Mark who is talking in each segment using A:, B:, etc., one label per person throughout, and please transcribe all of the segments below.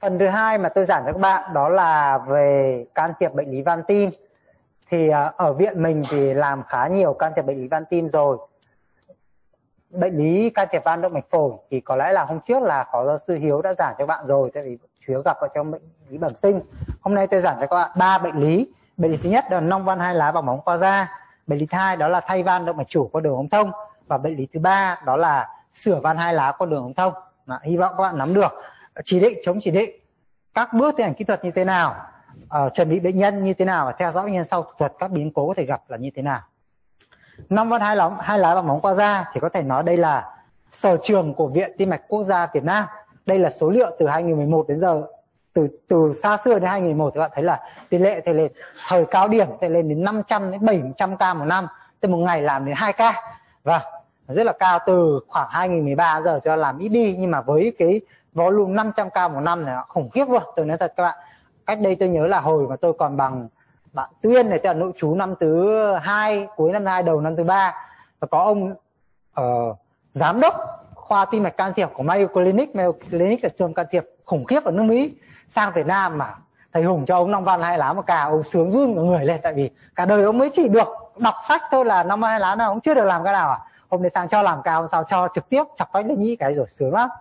A: Phần thứ hai mà tôi giảng cho các bạn đó là về can thiệp bệnh lý van tim. Thì ở viện mình thì làm khá nhiều can thiệp bệnh lý van tim rồi. Bệnh lý can thiệp van động mạch phổi thì có lẽ là hôm trước là phó giáo sư Hiếu đã giảng cho bạn rồi, tại vì chủ yếu gặp ở trong bệnh lý bẩm sinh. Hôm nay tôi giảng cho các bạn 3 bệnh lý. Bệnh lý thứ nhất là nong van hai lá và móng qua da. Bệnh lý thứ hai đó là thay van động mạch chủ qua đường ống thông. Và bệnh lý thứ ba đó là sửa van hai lá qua đường ống thông. Hy vọng các bạn nắm được chỉ định, chống chỉ định, các bước tiến hành kỹ thuật như thế nào, chuẩn bị bệnh nhân như thế nào và theo dõi bệnh nhân sau thủ thuật, các biến cố có thể gặp là như thế nào. Nong van hai lá và móng qua da thì có thể nói đây là sở trường của Viện Tim mạch Quốc gia Việt Nam. Đây là số liệu từ 2011 đến giờ, từ xa xưa đến 2011 thì các bạn thấy là tỷ lệ thì lên thời cao điểm thì lên đến 500 đến 700 ca một năm, từ một ngày làm đến 2 ca. Và rất là cao, từ khoảng 2013 giờ cho làm ít đi, nhưng mà với cái volume 500 ca một năm này khủng khiếp luôn. Tôi nói thật các bạn, cách đây tôi nhớ là hồi mà tôi còn bằng bạn Tuyên này, tức là nội trú năm thứ 2, cuối năm thứ 2 đầu năm thứ 3, và có ông giám đốc khoa tim mạch can thiệp của Mayo Clinic. Mayo Clinic là trường can thiệp khủng khiếp ở nước Mỹ, sang Việt Nam mà thầy Hùng cho ông nong van hai lá một ca, ông sướng run cả người lên, tại vì cả đời ông mới chỉ được đọc sách thôi là nong van hai lá nào ông chưa được làm cái nào à. Hôm nay sang cho làm ca, hôm sau cho trực tiếp chọc bách lên nhĩ cái rồi, sướng lắm.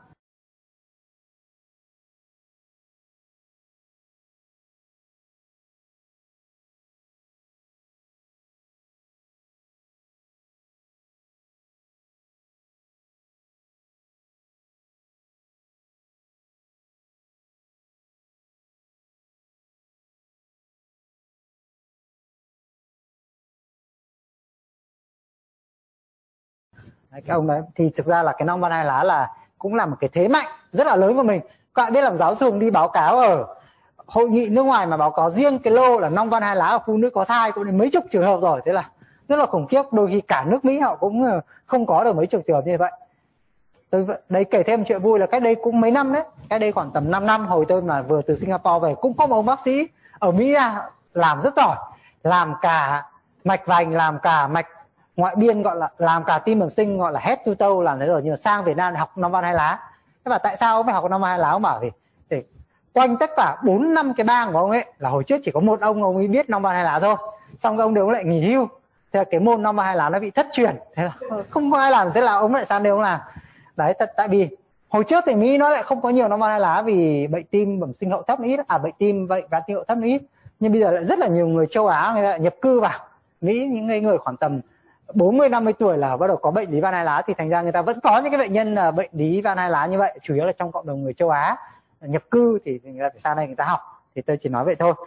A: Đấy, cái ông đấy thì thực ra là cái nong van hai lá là cũng là một cái thế mạnh rất là lớn của mình. Các bạn biết là giáo sư đi báo cáo ở hội nghị nước ngoài mà báo cáo riêng cái lô là nong van hai lá ở phụ nữ có thai cũng đến mấy chục trường hợp rồi, thế là rất là khủng khiếp. Đôi khi cả nước Mỹ họ cũng không có được mấy chục trường hợp như vậy. Tôi đây kể thêm chuyện vui là cách đây cũng mấy năm đấy, cách đây khoảng tầm 5 năm, hồi tôi mà vừa từ Singapore về, cũng có một ông bác sĩ ở Mỹ làm rất giỏi, làm cả mạch vành, làm cả mạch ngoại biên, gọi là làm cả tim bẩm sinh, gọi là head to toe, làm thế rồi, nhưng mà sang Việt Nam học nong van hai lá. Thế mà tại sao ông phải học nong van hai lá? Ông bảo thì quanh tất cả 4-5 cái bang của ông ấy là hồi trước chỉ có một ông ấy biết nong van hai lá thôi, xong cái ông đấy ông lại nghỉ hưu, thế là cái môn nong van hai lá nó bị thất truyền, thế là không có ai làm, thế là ông lại sang đây ông làm. Đấy, tại vì hồi trước thì Mỹ nó lại không có nhiều nong van hai lá vì bệnh tim bẩm sinh hậu thấp ít, bệnh tim vậy van tim hậu thấp ít, nhưng bây giờ lại rất là nhiều người châu Á người ta nhập cư vào Mỹ, những người khoảng tầm 40-50 tuổi là bắt đầu có bệnh lý van hai lá, thì thành ra người ta vẫn có những cái bệnh nhân bệnh lý van hai lá như vậy, chủ yếu là trong cộng đồng người châu Á nhập cư, thì người ta phải sang đây người ta học. Thì tôi chỉ nói vậy thôi.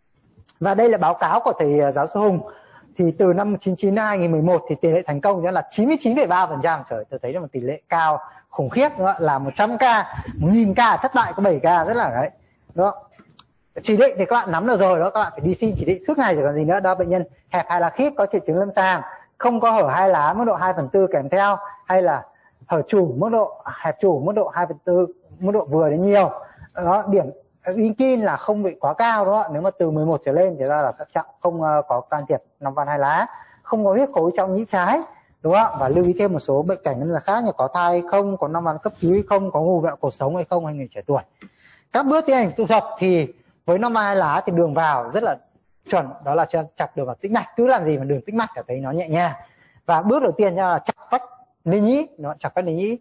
A: Và đây là báo cáo của thầy giáo sư Hùng, thì từ năm 99 đến 2011 thì tỷ lệ thành công là 99,3%. Trời, tôi thấy là một tỷ lệ cao khủng khiếp, đúng không? Là 100 ca, 1000 ca thất bại có 7 ca, rất là đấy. Đó. Chỉ định thì các bạn nắm được rồi đó, các bạn phải đi xin chỉ định suốt ngày rồi còn gì nữa. Đó, bệnh nhân hẹp hai lá khít có triệu chứng lâm sàng, không có hở hai lá mức độ 2/4 kèm theo, hay là hở chủ mức độ hẹp chủ mức độ 2/4, mức độ vừa đến nhiều. Đó, điểm Inkin là không bị quá cao đó, nếu mà từ 11 trở lên thì ra là các trọng không có can thiệp nong van hai lá, không có huyết khối trong nhĩ trái, đúng không? Và lưu ý thêm một số bệnh cảnh là khác như có thai hay không, có nong van cấp cứu hay không, có ngù vẹo cột sống hay không, hay người trẻ tuổi. Các bước tiến hành thủ thuật thì với nong van hai lá thì đường vào rất là chuẩn, đó là chọc đường vào tĩnh mạch. Cứ làm gì mà đường tĩnh mạch cả thấy nó nhẹ nhàng. Và bước đầu tiên là chọc vách lên nhĩ, nó chọc vách lên nhĩ.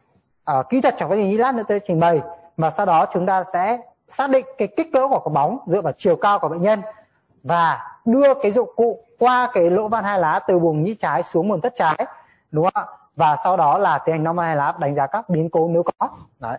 A: Kỹ thuật chọc vách lên nhĩ lát nữa tôi trình bày. Mà sau đó chúng ta sẽ xác định cái kích cỡ của quả bóng dựa vào chiều cao của bệnh nhân và đưa cái dụng cụ qua cái lỗ van hai lá từ buồng nhĩ trái xuống buồng tất trái, đúng không ạ? Và sau đó là tiến hành nong van hai lá, đánh giá các biến cố nếu có. Đấy.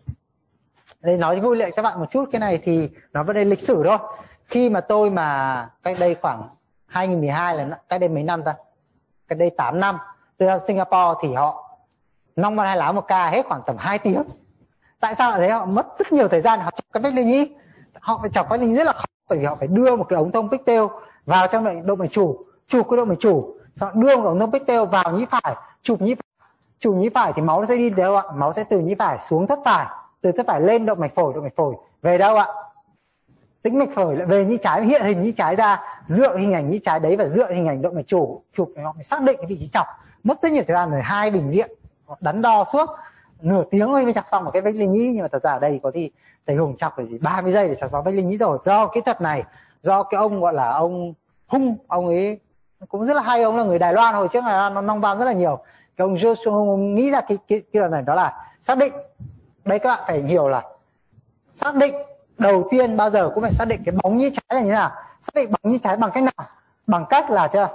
A: Đây nói vui lại các bạn một chút, cái này thì nó vấn đề lịch sử thôi. Khi mà tôi mà cách đây khoảng 2012 là cách đây mấy năm ta? Cách đây 8 năm, tôi ra Singapore thì họ nong van hai lá một ca hết khoảng tầm 2 tiếng. Tại sao lại thế? Họ mất rất nhiều thời gian, họ chọc cái vách lên nhĩ. Họ phải chọc vách lên nhĩ rất là khó, bởi vì họ phải đưa một cái ống thông pigtail vào trong động mạch chủ, chụp cái động mạch chủ, sau đưa một ống thông pigtail vào nhĩ phải, chụp nhĩ phải thì máu nó sẽ đi đâu ạ? Máu sẽ từ nhĩ phải xuống thất phải, từ thất phải lên động mạch phổi về đâu ạ? Tĩnh mạch phổi lại về nhĩ trái, hiện hình nhĩ trái ra, dựa hình ảnh nhĩ trái đấy và dựa hình ảnh động mạch chủ chụp, họ phải xác định cái vị trí chọc. Mất rất nhiều thời gian rồi, 2 bệnh viện đắn đo suốt, nửa tiếng mới chọc xong một cái vách linh nhĩ, nhưng mà thật ra ở đây có thì thầy Hùng chọc phải 30 giây để chọc xong vách linh nhĩ rồi. Do kỹ thuật này, do cái ông gọi là ông Hung, ông ấy cũng rất là hay, ông là người Đài Loan, hồi trước là nó nong van rất là nhiều. Cái ông Joshua Hung nghĩ ra cái kỹ thuật này, đó là xác định. Đây các bạn phải hiểu là xác định đầu tiên bao giờ cũng phải xác định cái bóng nhĩ trái là như thế nào. Xác định bóng nhĩ trái bằng cách nào? Bằng cách là chưa?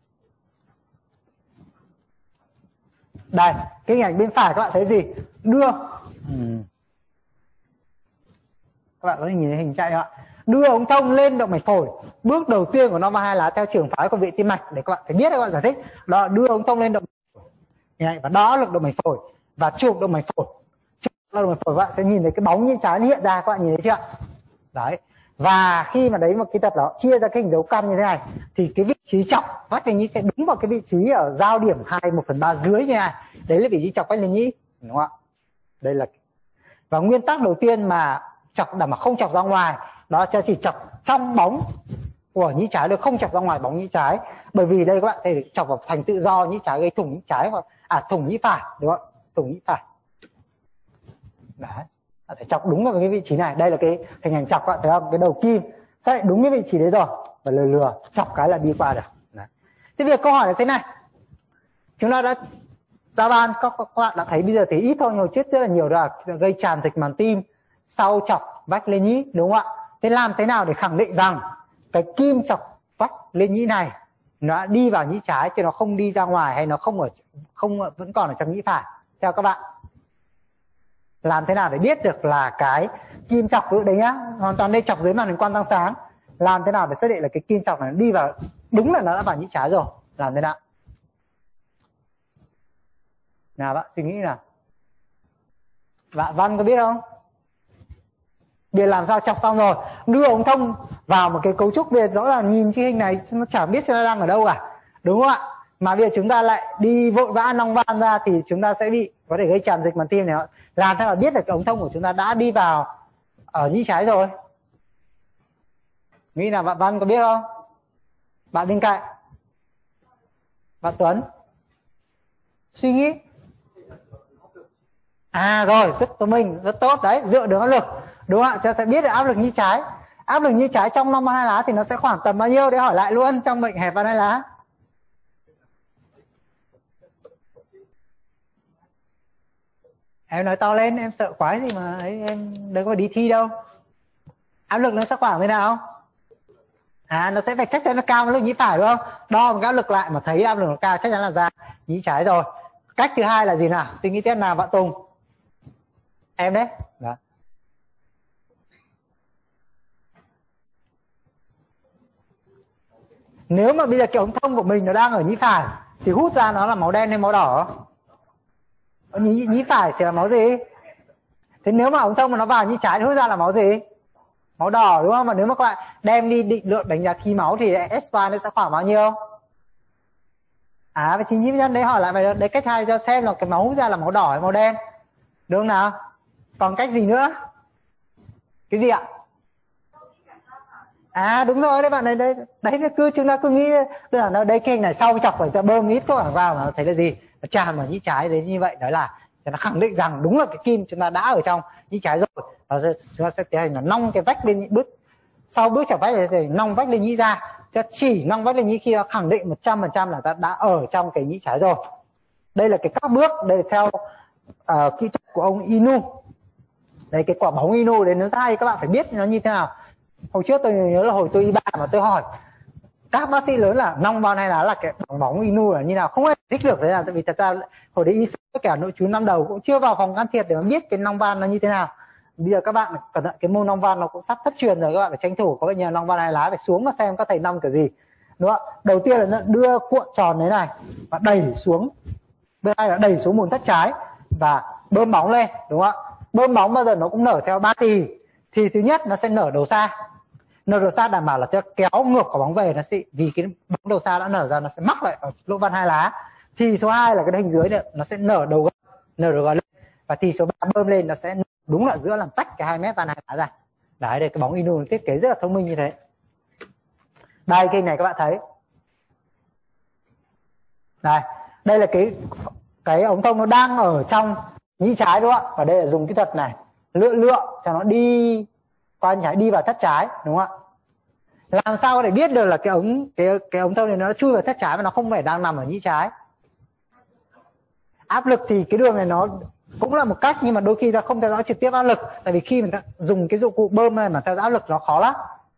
A: Đây, cái hình ảnh bên phải các bạn thấy gì? Đưa. Các bạn có thể nhìn thấy hình chạy không ạ? Đưa ống thông lên động mạch phổi. Bước đầu tiên của Nong van hai lá theo trường phái của vị tim mạch, để các bạn phải biết, các bạn giải thích. Đó, đưa ống thông lên động mạch phổi và đo lực động mạch phổi và chụp động mạch phổi. Chụp động mạch phổi các bạn sẽ nhìn thấy cái bóng nhĩ trái nó hiện ra, các bạn nhìn thấy chưa? Đấy. Và khi mà đấy một kỹ thuật đó chia ra cái hình dấu căn như thế này, thì cái vị trí chọc vách linh nhĩ sẽ đúng vào cái vị trí ở giao điểm 2/1/3 dưới như này. Đấy là vị trí chọc vách linh nhĩ, đúng không ạ? Đây là, và nguyên tắc đầu tiên mà chọc đảm bảo không chọc ra ngoài, đó là chỉ chọc trong bóng của nhĩ trái được, không chọc ra ngoài bóng nhĩ trái. Bởi vì đây các bạn thấy chọc vào thành tự do nhĩ trái gây thủng nhĩ trái, hoặc thủng nhĩ phải, đúng không? Thủng nhĩ phải. Đấy, phải chọc đúng vào cái vị trí này. Đây là cái hình ảnh chọc, các bạn thấy không? Cái đầu kim xác định đúng cái vị trí đấy rồi, và lừa chọc cái là đi qua được. Đấy. Thế việc câu hỏi là thế này, chúng ta đã ra van, các bạn đã thấy bây giờ thì ít thôi, hồi trước rất là nhiều, là gây tràn dịch màng tim sau chọc vách lên nhĩ, đúng không ạ? Thế làm thế nào để khẳng định rằng cái kim chọc vách lên nhĩ này nó đã đi vào nhĩ trái chứ nó không đi ra ngoài, hay nó không vẫn còn ở trong nhĩ phải? Theo các bạn, làm thế nào để biết được là cái kim chọc đấy nhá, hoàn toàn đây chọc dưới màn hình quang tăng sáng, làm thế nào để xác định là cái kim chọc này đi vào, đúng là nó đã vào nhĩ trái rồi? Làm thế nào nào, bạn suy nghĩ nào. Bạn Văn có biết không? Biết làm sao chọc xong rồi, đưa ống thông vào một cái cấu trúc, bây giờ rõ ràng nhìn cái hình này nó chẳng biết nó đang ở đâu cả, đúng không ạ? Mà bây giờ chúng ta lại đi vội vã nong van ra thì chúng ta sẽ có thể gây tràn dịch màng tim này. Làm thế nào biết được cái ống thông của chúng ta đã đi vào ở nhĩ trái rồi? Nghĩ là bạn Văn có biết không? Bạn bên cạnh, bạn Tuấn suy nghĩ. Rồi, rất thông minh, rất tốt đấy, dựa đường áp lực, đúng không ạ? Chúng ta sẽ biết được áp lực nhĩ trái. Áp lực nhĩ trái trong Nong van hai lá thì nó sẽ khoảng tầm bao nhiêu? Để hỏi lại luôn, trong bệnh hẹp van hai lá. Em nói to lên, em sợ quái gì mà ấy, em đâu có đi thi đâu. Áp lực nó sẽ khoảng thế nào? Nó sẽ phải chắc chắn là cao hơn lực nhĩ phải, đúng không? Đo một cái áp lực lại mà thấy áp lực nó cao, chắc chắn là ra nhĩ trái rồi. Cách thứ hai là gì nào? Suy nghĩ tiếp nào bạn Tùng. Em đấy. Đó. Nếu mà bây giờ cái ống thông của mình nó đang ở nhĩ phải thì hút ra nó là máu đen hay máu đỏ? Nhĩ phải thì là máu gì? Thế nếu mà ống thông mà nó vào nhĩ trái thì hút ra là máu gì? Máu đỏ, đúng không? Mà nếu mà các bạn đem đi định lượng đánh giá khí máu thì S5 nó sẽ khoảng bao nhiêu? Và 99% đấy, hỏi lại vậy đấy, cách hai cho xem là cái máu hút ra là máu đỏ hay màu đen, đúng không nào? Còn cách gì nữa? Cái gì ạ? Đúng rồi đấy bạn, đấy chúng ta cứ nghĩ là nó đây, cái hình này sau chọc phải bơm ít thuốc vào mà thấy là gì? Nó tràn vào nhĩ trái đấy, như vậy đó là cho nó khẳng định rằng đúng là cái kim chúng ta đã ở trong nhĩ trái rồi, và chúng ta sẽ tiến hành là nong cái vách lên nhĩ, sau bước chọc vách thì nong vách lên nhĩ ra. Chỉ nong vách lên nhĩ khi nó khẳng định 100% là ta đã ở trong cái nhĩ trái rồi. Đây là cái các bước, đây là theo kỹ thuật của ông Inu. Đây, cái quả bóng Inu đấy nó sai, các bạn phải biết nó như thế nào. Hồi trước tôi nhớ là hồi tôi Y3 mà tôi hỏi các bác sĩ lớn là nong van hay là cái bóng Inu là như nào, không ai thích được. Đấy là tại vì thật ra hồi đấy y tất cả nội trú năm đầu cũng chưa vào phòng can thiệp để mà biết cái nong van nó như thế nào. Bây giờ các bạn cẩn thận, cái môn nong van nó cũng sắp thất truyền rồi, các bạn phải tranh thủ, có bệnh nhân nong van hai lá phải xuống và xem các thầy nong kiểu gì, đúng không? Đầu tiên là đưa cuộn tròn thế này và đẩy xuống, bên này là đẩy xuống mùn thất trái và bơm bóng lên, đúng không ạ? Bơm bóng bao giờ nó cũng nở theo 3 thì thứ nhất nó sẽ nở đầu xa. Nở đầu xa đảm bảo là cho kéo ngược quả bóng về, nó sẽ vì cái bóng đầu xa đã nở ra nó sẽ mắc lại ở lỗ van hai lá. Thì số 2 là cái hình dưới này nó sẽ nở đầu gân lên, và thì số 3 bơm lên nó sẽ đúng là giữa làm tách cái 2 mét van hai lá ra. Đấy, đây cái bóng Inu thiết kế rất là thông minh như thế. Đây, cái này các bạn thấy. Đây là cái ống thông nó đang ở trong nhĩ trái đúng không ạ? Và đây là dùng kỹ thuật này, lựa cho nó đi qua nhĩ trái, đi vào thất trái đúng không ạ? Làm sao để biết được là cái ống thông này nó chui vào thất trái mà nó không phải đang nằm ở nhĩ trái? Áp lực thì cái đường này nó cũng là một cách, nhưng mà đôi khi ta không theo dõi trực tiếp áp lực, tại vì khi mình ta dùng cái dụng cụ bơm này mà theo dõi áp lực nó khó lắm.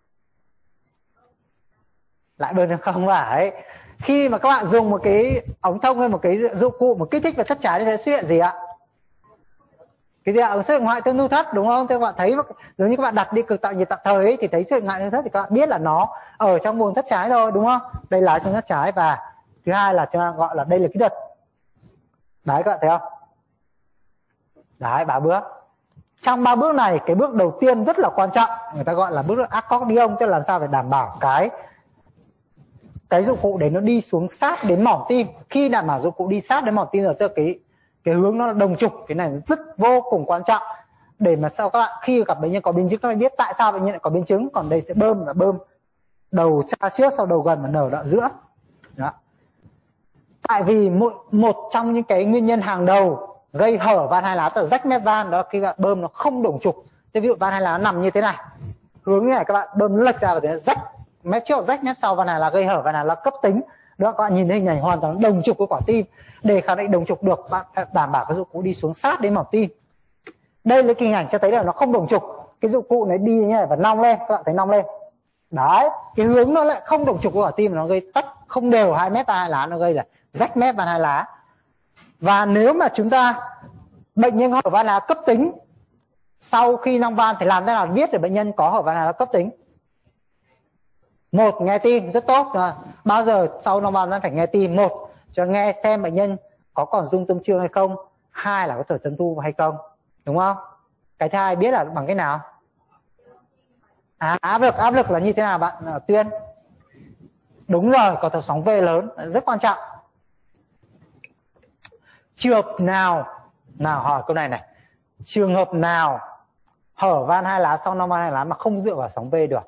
A: Lại bơm được không phải. Khi mà các bạn dùng một cái ống thông hay một cái dụng cụ một kích thích vào thất trái thì sẽ xuất hiện gì ạ? Cái gì ạ? Xuất hiện ngoại tương lưu thất đúng không? Thì các bạn thấy giống như các bạn đặt đi cực tạo nhiệt tạm thời ấy, thì thấy xuất hiện ngoại tương thất thì các bạn biết là nó ở trong vùng thất trái rồi đúng không? Đây là trong thất trái, và thứ hai là cho gọi là đây là kỹ thuật. Đấy các bạn thấy không? Đấy, 3 bước. Trong 3 bước này, cái bước đầu tiên rất là quan trọng, người ta gọi là bước accordion, tức là làm sao phải đảm bảo cái dụng cụ để nó đi xuống sát đến mỏm tim. Khi đảm bảo dụng cụ đi sát đến mỏm tim rồi, tức là cái hướng nó là đồng trục, cái này rất vô cùng quan trọng để mà sao các bạn khi gặp bệnh nhân có biến chứng các bạn biết tại sao bệnh nhân lại có biến chứng. Còn đây sẽ bơm đầu cha trước, sau đầu gần và nở đoạn giữa. Đó. Tại vì một trong những cái nguyên nhân hàng đầu gây hở van hai lá, tức là rách mép van, đó là khi bạn bơm nó không đồng trục. Ví dụ van hai lá nằm như thế này, hướng như này, các bạn bơm nó lệch ra và thế rách mép trước rách mép sau, van hai lá gây hở, van hai lá cấp tính. Đó, các bạn nhìn thấy hình này hoàn toàn đồng trục với quả tim. Để khẳng định đồng trục được, bạn phải đảm bảo cái dụng cụ đi xuống sát đến mỏm tim. Đây là hình ảnh cho thấy là nó không đồng trục, cái dụng cụ này đi như này và nong lên, các bạn thấy nong lên. Đấy, cái hướng nó lại không đồng trục với quả tim, nó gây tắc không đều 2 mét van hai lá, nó gây là rách mép van hai lá. Và nếu mà chúng ta bệnh nhân hở van lá cấp tính sau khi nong van thì làm thế nào biết được bệnh nhân có hở van hai lá cấp tính? Một, nghe tim rất tốt. Bao giờ sau nong van phải nghe tim? Một, cho nghe xem bệnh nhân có còn rung tâm trương hay không. Hai là có thở tân thu hay không, đúng không? Cái thứ hai biết là bằng cái nào? Áp lực là như thế nào bạn Tuyên? Đúng rồi, có thở sóng V lớn, rất quan trọng. Trường hợp nào hỏi câu này này, trường hợp nào hở van hai lá sau nong van hai lá mà không dựa vào sóng V được?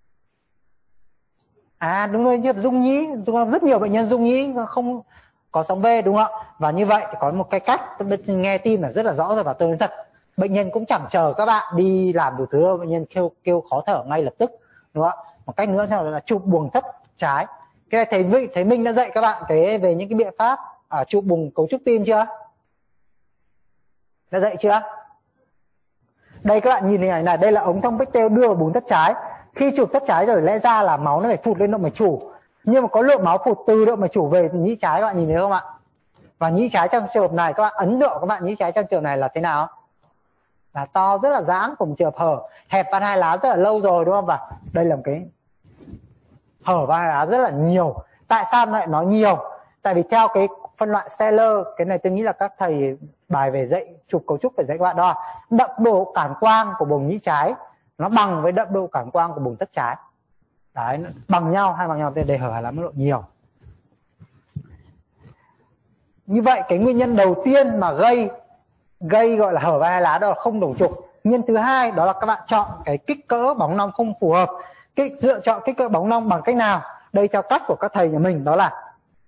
A: Đúng rồi, như rung nhĩ, rất nhiều bệnh nhân rung nhĩ không có sóng V đúng không ạ? Và như vậy thì có một cái cách nghe tim là rất là rõ rồi, và tôi nói thật, bệnh nhân cũng chẳng chờ các bạn đi làm đủ thứ đâu, bệnh nhân kêu khó thở ngay lập tức, đúng không ạ? Một cách nữa là chụp buồng thất trái. Cái này thầy Minh đã dạy các bạn về những cái biện pháp chụp buồng cấu trúc tim chưa? Đã dạy chưa? Đây các bạn nhìn hình ảnh này, đây là ống thông Bechtel đưa vào buồng thất trái. Khi chụp thất trái rồi lẽ ra là máu nó phải phụt lên động mạch chủ, nhưng mà có lượng máu phụt từ động mạch chủ về nhĩ trái, các bạn nhìn thấy không ạ? Và nhĩ trái trong trường hợp này, các bạn ấn độ các bạn, nhĩ trái trong trường hợp này là thế nào? Là to, rất là giãn, của một trường hợp hở hẹp van hai lá rất là lâu rồi đúng không? Và đây là một cái hở van hai lá rất là nhiều. Tại sao lại nói nhiều? Tại vì theo cái phân loại Steller, cái này tôi nghĩ là các thầy bài về dạy chụp cấu trúc phải dạy các bạn đó, đậm độ cản quang của buồng nhĩ trái nó bằng với đậm độ cản quang của buồng thất trái. Đấy, bằng nhau, hai bằng nhau để hở hai lá mức độ nhiều. Như vậy cái nguyên nhân đầu tiên mà gây gọi là hở van hai lá đó là không đồng trục. Nguyên thứ hai đó là các bạn chọn cái kích cỡ bóng nong không phù hợp. Lựa chọn kích cỡ bóng nong bằng cách nào? Đây theo cách của các thầy nhà mình đó là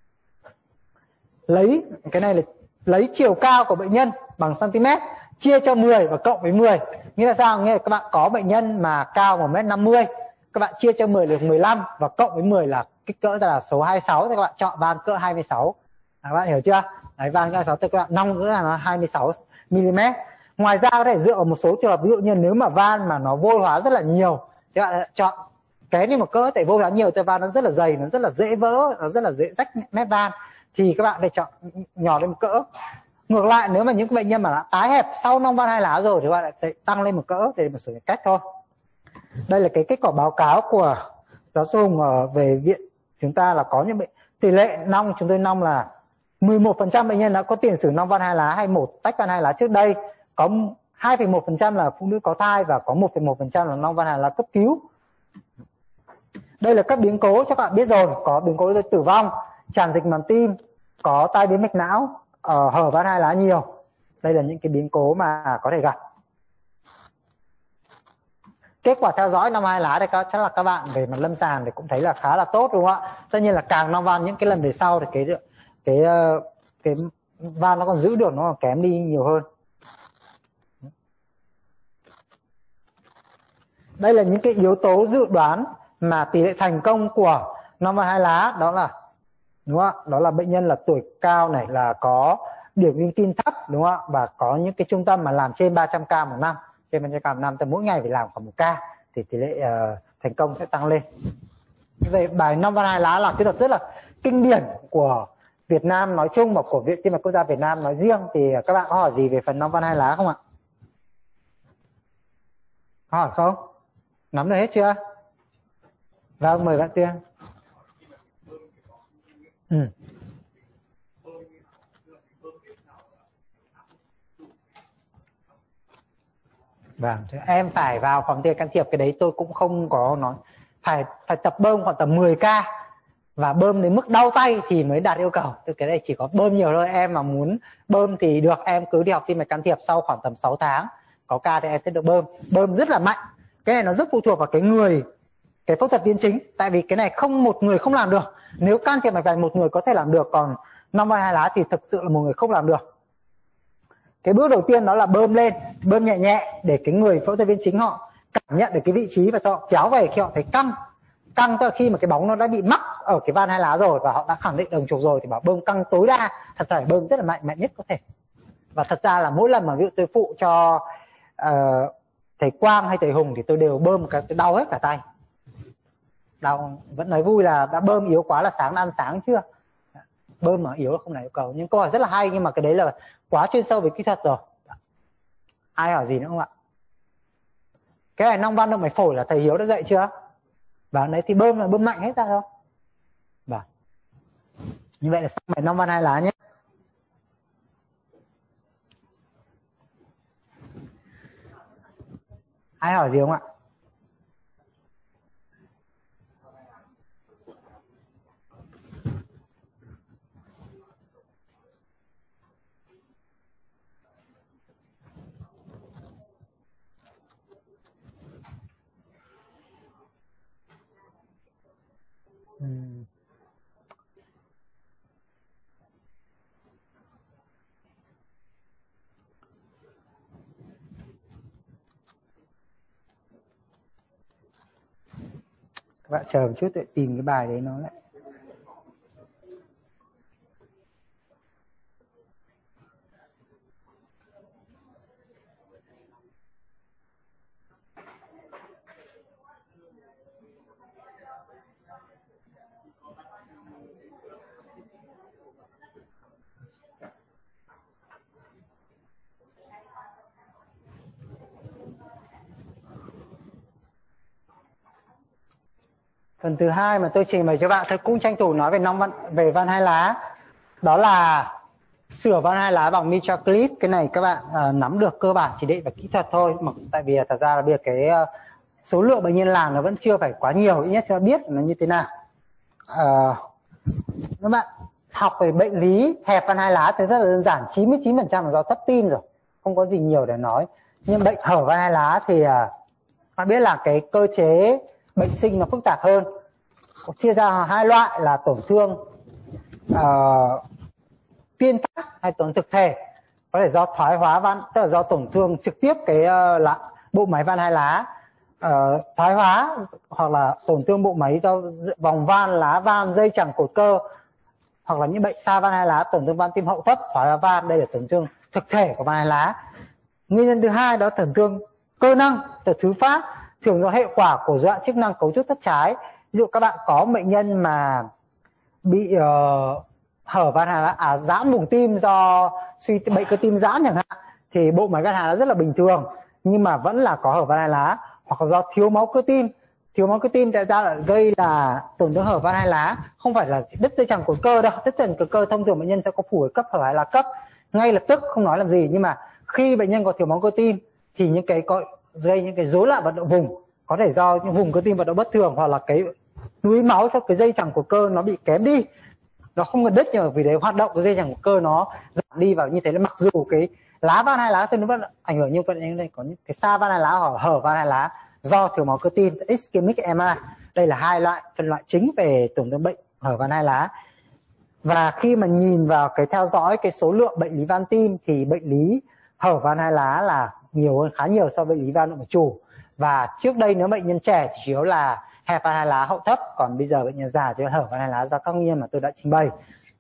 A: lấy chiều cao của bệnh nhân bằng cm chia cho 10 và cộng với 10. Nghĩa là sao? Nghĩa là các bạn có bệnh nhân mà cao 1m50, các bạn chia cho 10 là 15 và cộng với 10 là kích cỡ là số 26, thì các bạn chọn van cỡ 26. Các bạn hiểu chưa? Đấy, van cỡ 26 thì các bạn nong cỡ là 26 mm. Ngoài ra có thể dựa vào một số trường hợp, ví dụ như nếu mà van mà nó vôi hóa rất là nhiều thì các bạn chọn kén đi một cỡ, tại vôi hóa nhiều thì van nó rất là dày, nó rất là dễ vỡ, nó rất là dễ rách mép van, thì các bạn phải chọn nhỏ lên một cỡ. Ngược lại, nếu mà những bệnh nhân mà đã tái hẹp sau nong van hai lá rồi thì các bạn lại tăng lên một cỡ để mà xử lý cách thôi. Đây là cái kết quả báo cáo của giáo sư Hùng về viện chúng ta, là có những bệnh tỷ lệ nong, chúng tôi nong là 11% bệnh nhân đã có tiền sử nong van hai lá hay một tách van hai lá trước đây, có 2,1% là phụ nữ có thai và có 1,1% là nong van hai lá cấp cứu. Đây là các biến cố chắc các bạn biết rồi, có biến cố tử vong, tràn dịch màng tim, có tai biến mạch não, hở van hai lá nhiều. Đây là những cái biến cố mà có thể gặp. Kết quả theo dõi nong hai lá thì chắc là các bạn về mặt lâm sàng thì cũng thấy là khá là tốt đúng không ạ? Tất nhiên là càng nong van những cái lần về sau thì cái van nó còn giữ được, nó còn kém đi nhiều hơn. Đây là những cái yếu tố dự đoán mà tỷ lệ thành công của nong van hai lá, đó là đúng không ạ? Đó là bệnh nhân là tuổi cao này, là có điểm nguyên kim thấp, đúng không ạ? Và có những cái trung tâm mà làm trên 300 ca một năm, trên 300 ca một năm, thì mỗi ngày phải làm khoảng 1 ca thì tỷ lệ thành công sẽ tăng lên. Về bài nong van hai lá là kỹ thuật rất là kinh điển của Việt Nam nói chung và của Viện Tim mạch Quốc gia Việt Nam nói riêng. Thì các bạn có hỏi gì về phần nong van hai lá không ạ? Có hỏi không? Nắm được hết chưa? Vâng, mời bạn Tiên. Vâng, em phải vào phòng tiền can thiệp, cái đấy tôi cũng không có nói. Phải tập bơm khoảng tầm 10 ca và bơm đến mức đau tay thì mới đạt yêu cầu. Cái này chỉ có bơm nhiều thôi. Em mà muốn bơm thì được, em cứ đi học tim mạch can thiệp sau khoảng tầm 6 tháng có ca thì em sẽ được bơm rất là mạnh. Cái này nó rất phụ thuộc vào cái người, cái phẫu thuật biến chính, tại vì cái này không một người không làm được. Nếu can thiệp mạch vành một người có thể làm được, còn nong van hai lá thì thực sự là một người không làm được. Cái bước đầu tiên đó là bơm lên, bơm nhẹ nhẹ để cái người phẫu thuật viên chính họ cảm nhận được cái vị trí và sau họ kéo về khi họ thấy căng tức là khi mà cái bóng nó đã bị mắc ở cái van hai lá rồi và họ đã khẳng định đồng trục rồi thì bảo bơm căng tối đa, thật ra phải bơm rất là mạnh nhất có thể. Và thật ra là mỗi lần mà ví dụ tôi phụ cho thầy Quang hay thầy Hùng thì tôi đều bơm cái đau hết cả tay. Đau, vẫn nói vui là đã bơm yếu quá là sáng đã ăn sáng chưa, bơm mà yếu là không là yêu cầu. Nhưng câu hỏi rất là hay, nhưng mà cái đấy là quá chuyên sâu về kỹ thuật rồi. Ai hỏi gì nữa không ạ? Cái này nong van động mạch phổi là thầy Hiếu đã dạy chưa? Và đấy thì bơm là bơm mạnh hết ra thôi. Và như vậy là xong bài nong van hai lá nhé. Ai hỏi gì không ạ? Các bạn chờ một chút để tìm cái bài đấy nó lại. Phần thứ hai mà tôi trình bày cho bạn, tôi cũng tranh thủ nói về van hai lá, đó là sửa van hai lá bằng MitraClip. Cái này các bạn nắm được cơ bản chỉ định và kỹ thuật thôi, mà tại vì thật ra là bây giờ cái số lượng bệnh nhân làm nó vẫn chưa phải quá nhiều, ít nhất cho biết nó như thế nào. Các bạn học về bệnh lý hẹp van hai lá thì rất là đơn giản, 99% là do thấp tim rồi, không có gì nhiều để nói. Nhưng bệnh hở van hai lá thì bạn biết là cái cơ chế bệnh sinh nó phức tạp hơn, chia ra hai loại là tổn thương tiên phát hay tổn thương thực thể. Có thể do thoái hóa van, tức là do tổn thương trực tiếp cái bộ máy van hai lá, thoái hóa, hoặc là tổn thương bộ máy do vòng van, lá van, dây chằng cột cơ, hoặc là những bệnh xa van hai lá, tổn thương van tim hậu thấp, thoái hóa van. Đây là tổn thương thực thể của van hai lá. Nguyên nhân thứ hai đó tổn thương cơ năng, thứ phát, thường do hệ quả của rối loạn chức năng cấu trúc thất trái. Ví dụ các bạn có bệnh nhân mà bị hở van hai lá, giãn vùng tim do suy bệnh cơ tim giãn chẳng hạn, thì bộ máy van hai lá rất là bình thường nhưng mà vẫn là có hở van hai lá. Hoặc là do thiếu máu cơ tim, tại ra lại gây là tổn thương hở van hai lá, không phải là đứt dây chằng cột cơ đâu. Đứt dây chằng cột cơ thông thường bệnh nhân sẽ có phổi cấp hở hai lá cấp ngay lập tức, không nói làm gì. Nhưng mà khi bệnh nhân có thiếu máu cơ tim thì những cái gây những cái rối loạn vận động vùng, có thể do những vùng cơ tim vận động bất thường, hoặc là cái túi máu cho cái dây chằng cột cơ nó bị kém đi, nó không cần đứt, nhưng mà vì đấy hoạt động của dây chằng cột cơ nó giảm đi, và như thế là mặc dù cái lá van hai lá thì nó vẫn ảnh hưởng, nhưng vẫn đây có những cái xa van hai lá hoặc hở van hai lá do thiếu máu cơ tim, ischemic MI. Đây là hai phân loại chính về tổn thương bệnh hở van hai lá. Và khi mà nhìn vào cái theo dõi cái số lượng bệnh lý van tim thì bệnh lý hở van hai lá là nhiều hơn, khá nhiều so với bệnh lý van động mạch chủ. Và trước đây nếu bệnh nhân trẻ thì chủ yếu là hẹp van hai lá hậu thấp, còn bây giờ bệnh nhân già thì hở van hai lá do các nguyên nhân mà tôi đã trình bày.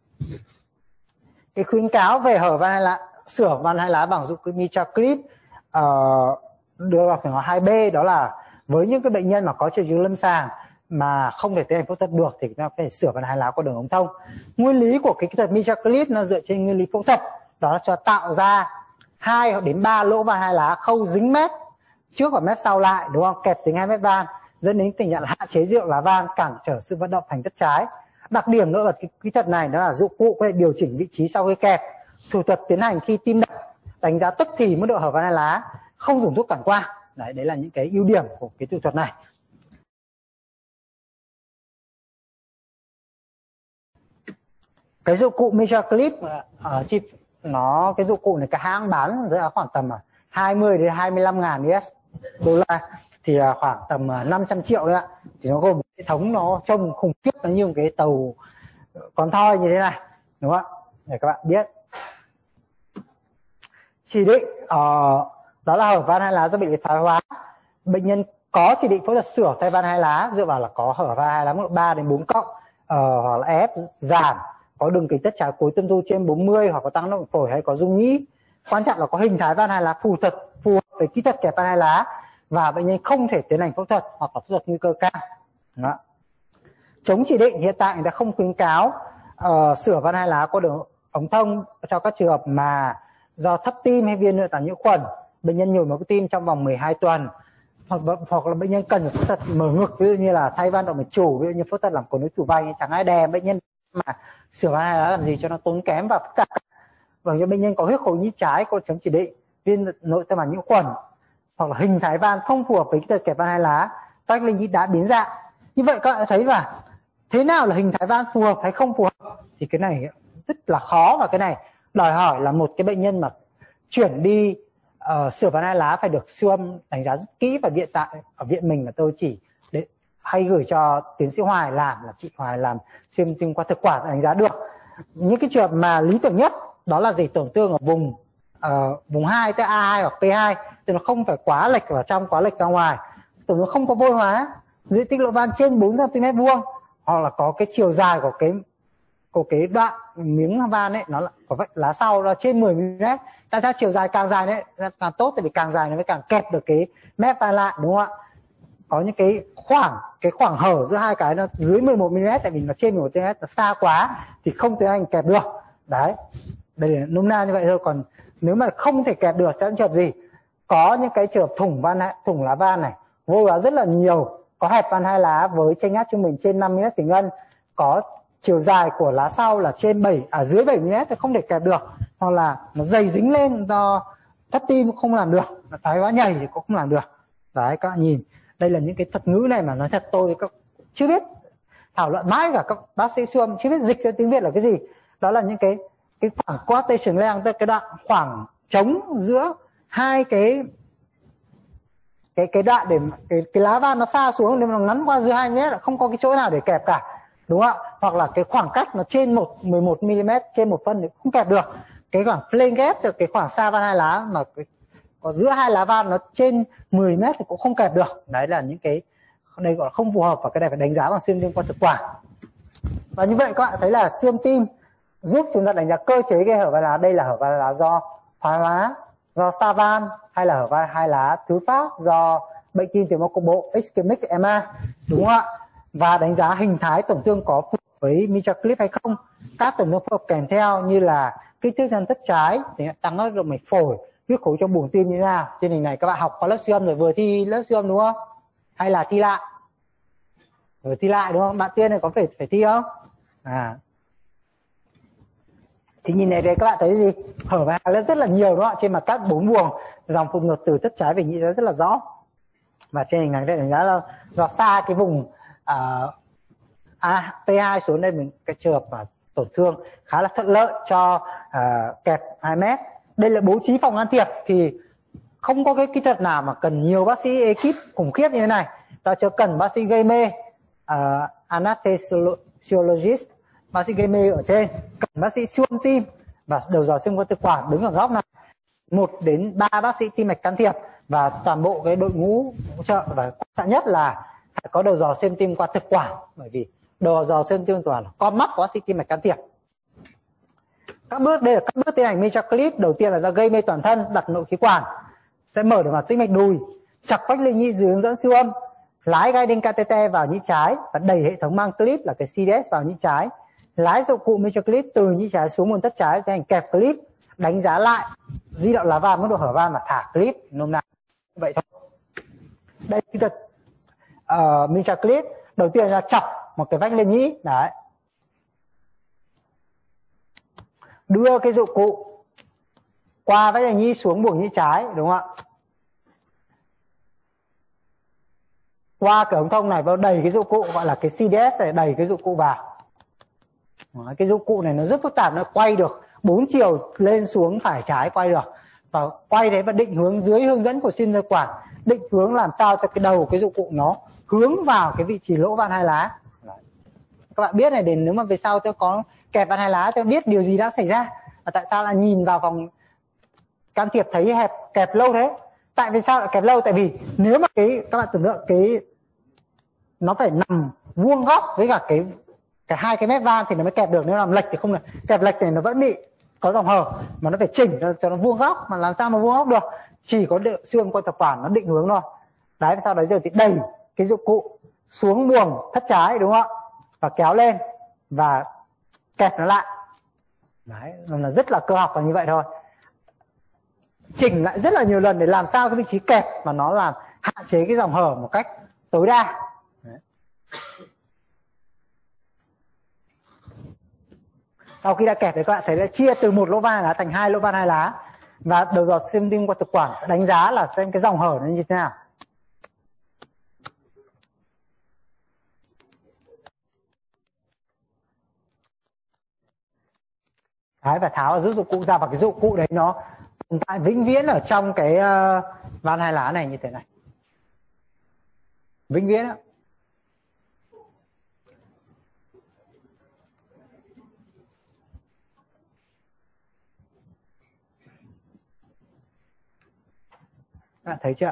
A: Cái khuyến cáo về hở van hai lá, sửa van hai lá bằng dụng cụ Mitra Clip đưa vào khoảng 2B, đó là với những cái bệnh nhân mà có triệu chứng lâm sàng mà không thể tiến hành phẫu thuật được thì chúng ta có thể sửa van hai lá qua đường ống thông. Nguyên lý của cái kỹ thuật Mitra Clip nó dựa trên nguyên lý phẫu thuật, đó là cho tạo ra 2 đến 3 lỗ van hai lá khâu dính mép trước và mép sau lại, đúng không? Kẹp dính hai mép van dẫn đến tình trạng là hạn chế rượu lá van, cản trở sự vận động thành tất trái. Đặc điểm nổi bật cái kỹ thuật này đó là dụng cụ có thể điều chỉnh vị trí sau khi kẹp. Thủ thuật tiến hành khi tim đập, đánh giá tức thì mức độ hở van hai lá, không dùng thuốc cản quang. Đấy là những cái ưu điểm của cái thủ thuật này. Cái dụng cụ Mitra Clip nó cái dụng cụ này cái hãng bán rất là khoảng tầm 20 đến 25 ngàn US đô la, thì khoảng tầm 500 triệu đấy ạ. Thì nó gồm một hệ thống nó trông khủng khiếp, nó như một cái tàu con thoi như thế này, đúng không ạ? Để các bạn biết. Chỉ định đó là hở van hai lá do bị thoái hóa. Bệnh nhân có chỉ định phẫu thuật sửa thay van hai lá dựa vào là có hở van hai lá mức độ 3 đến 4 cộng, hoặc là ép giảm, có đường kính tất trái cuối tâm thu trên 40, hoặc có tăng động phổi hay có rung nhĩ. Quan trọng là có hình thái van hai lá phù hợp với kỹ thuật kẹp van hai lá, và bệnh nhân không thể tiến hành phẫu thuật hoặc là phẫu thuật nguy cơ cao. Đó. Chống chỉ định hiện tại người ta không khuyến cáo sửa van hai lá qua đường ống thông cho các trường hợp mà do thấp tim hay viêm nội tạng nhiễm khuẩn, bệnh nhân nhồi máu cơ tim trong vòng 12 tuần, hoặc là bệnh nhân cần phẫu thuật mở ngực, ví dụ như là thay van động mạch chủ, ví dụ như phẫu thuật làm cầu nối tủ vành, chẳng ai đè bệnh nhân mà sửa van hai lá làm gì cho nó tốn kém và phức tạp. Và cho bệnh nhân có huyết khối nhĩ trái, có chống chỉ định, viêm nội tạng nhiễm khuẩn, hoặc là hình thái van không phù hợp với kỹ thuật kẹp van hai lá, tách linh nhĩ đã biến dạng. Như vậy các bạn thấy là thế nào là hình thái van phù hợp hay không phù hợp thì cái này rất là khó, và cái này đòi hỏi là một cái bệnh nhân mà chuyển đi sửa van hai lá phải được siêu âm đánh giá rất kỹ. Và hiện tại ở viện mình là tôi chỉ hay gửi cho tiến sĩ Hoài làm, là chị Hoài làm siêu âm tim qua thực quản đánh giá được. Những cái trường hợp mà lý tưởng nhất đó là gì? Tổn thương ở vùng 2 tới A2 hoặc P2, thì nó không phải quá lệch vào trong, quá lệch ra ngoài, tổn thương không có vôi hóa, diện tích lỗ van trên 4 cm vuông, hoặc là có cái chiều dài của cái đoạn miếng van ấy nó là có vậy lá sau là trên 10 mm. Tại sao chiều dài càng dài đấy càng tốt? Tại vì càng dài nó mới càng kẹp được cái mép van lại, đúng không ạ? Có những cái khoảng hở giữa hai cái nó dưới 11 mm, tại vì nó trên 11 mm nó xa quá thì không thể anh kẹp được. Đấy, đây là nôm na như vậy thôi. Còn nếu mà không thể kẹp được trong trường hợp gì, có những cái trường hợp thủng lá van này, vôi hóa rất là nhiều, có hẹp van hai lá với chênh áp trung bình trên 5 mm thủy ngân, có chiều dài của lá sau là dưới 7 mm thì không thể kẹp được, hoặc là nó dày dính lên do thấp tim không làm được, thoái hóa nhầy thì cũng không làm được. Đấy, các bạn nhìn đây là những cái thuật ngữ này mà nói thật tôi chưa biết, thảo luận mãi cả các bác sĩ siêu âm chưa biết dịch ra tiếng Việt là cái gì. Đó là những cái khoảng quotation length, tức cái đoạn khoảng trống giữa hai cái đoạn để cái lá van nó xa xuống, nếu mà nó ngắn qua dưới 2 mét không có cái chỗ nào để kẹp cả, đúng không ạ? Hoặc là cái khoảng cách nó trên 11 mm trên 1 phân thì không kẹp được. Cái khoảng plane gap, cái khoảng xa van hai lá mà có giữa hai lá van nó trên 10 mét thì cũng không kẹp được. Đấy là những cái đây gọi là không phù hợp, và cái này phải đánh giá bằng siêu âm tim qua thực quản. Và như vậy các bạn thấy là siêu âm tim giúp chúng ta đánh giá cơ chế gây hở van lá. Đây là hở van lá do thoái hóa, do sa van, hay là hở van hai lá thứ phát do bệnh tim thiếu máu cục bộ ischemic MA, đúng không ạ? Và đánh giá hình thái tổn thương có phù hợp với Mitra Clip hay không. Các tổn thương phù hợp kèm theo như là kích thước chân tất trái, tăng áp động mạch phổi, huyết khối trong buồng tim như thế nào. Trên hình này các bạn học có lớp siêu âm rồi, vừa thi lớp siêu âm đúng không? Hay là thi lại? Vừa thi lại đúng không? Bạn Tiên này có phải thi không? Thì nhìn này đây các bạn thấy gì? Hở van lên rất là nhiều đúng không ạ? Trên mặt cắt 4 buồng, dòng phụt ngược từ tất trái về nhĩ rất là rõ. Và trên hình này đây đánh giá là do xa cái vùng P2 xuống đây, mình cái trường hợp mà tổn thương khá là thuận lợi cho kẹp 2 mét. Đây là bố trí phòng can thiệp, thì không có cái kỹ thuật nào mà cần nhiều bác sĩ ekip khủng khiếp như thế này. Ta chỉ cần bác sĩ gây mê, anesthesiologist, bác sĩ gây mê ở trên, cần bác sĩ siêu âm tim và đầu dò xuyên qua thực quản đứng ở góc này, 1 đến 3 bác sĩ tim mạch can thiệp, và toàn bộ cái đội ngũ hỗ trợ, và quan trọng nhất là phải có đầu dò xuyên tim qua thực quản, bởi vì đầu dò xuyên tim thực quản con mắt có sĩ tim mạch can thiệp. Các bước đây là các bước tiến hành Mitral clip. Đầu tiên là ta gây mê toàn thân, đặt nội khí quản, sẽ mở được vào tĩnh mạch đùi, chọc quách lên nhĩ dưới hướng dẫn siêu âm, lái gai đinh catheter vào nhĩ trái và đẩy hệ thống mang clip là cái CDS vào nhĩ trái, lái dụng cụ Mitral clip từ nhĩ trái xuống nguồn thất trái tiến hành kẹp clip, đánh giá lại di động lá van, mức độ hở van và thả clip, nôm na vậy thôi. Đây kỹ thuật Mitral clip. Đầu tiên là chọc một cái vách lên nhĩ, đấy, đưa cái dụng cụ qua vách lên nhĩ xuống buồng nhĩ trái, đúng không ạ? Qua cái ống thông này vào đẩy cái dụng cụ gọi là cái CDS này, đẩy cái dụng cụ vào. Đấy, cái dụng cụ này nó rất phức tạp, nó quay được 4 chiều lên xuống phải trái quay được, và quay đấy và định hướng dưới hướng dẫn của xuyên thực quản, định hướng làm sao cho cái đầu cái dụng cụ nó hướng vào cái vị trí lỗ van hai lá. Đấy. Các bạn biết này, để nếu mà về sau tôi có kẹp van hai lá tôi biết điều gì đã xảy ra, và tại sao là nhìn vào vòng can thiệp thấy hẹp kẹp lâu thế. Tại vì sao lại kẹp lâu? Tại vì nếu mà các bạn tưởng tượng cái nó phải nằm vuông góc với cả cái hai cái mép van thì nó mới kẹp được, nếu làm lệch thì không được. Kẹp lệch thì nó vẫn bị có dòng hở, mà nó phải chỉnh cho nó vuông góc, mà làm sao mà vuông góc được, chỉ có xương qua thực quản nó định hướng thôi. Đấy, sau đấy giờ thì đẩy cái dụng cụ xuống buồng thất trái, đúng không ạ, và kéo lên và kẹp nó lại. Đấy, là rất là cơ học là như vậy thôi. Chỉnh lại rất là nhiều lần để làm sao cái vị trí kẹp mà nó làm hạn chế cái dòng hở một cách tối đa. Đấy. Sau khi đã kẹp thì các bạn thấy đã chia từ một lỗ van hai lá thành 2 lỗ van hai lá, và đầu dò xuyên tim qua thực quản sẽ đánh giá là xem cái dòng hở nó như thế nào. Đấy, và tháo rút dụng cụ ra, và cái dụng cụ đấy nó tồn tại vĩnh viễn ở trong cái van hai lá này như thế này, vĩnh viễn đó. Các bạn thấy chưa?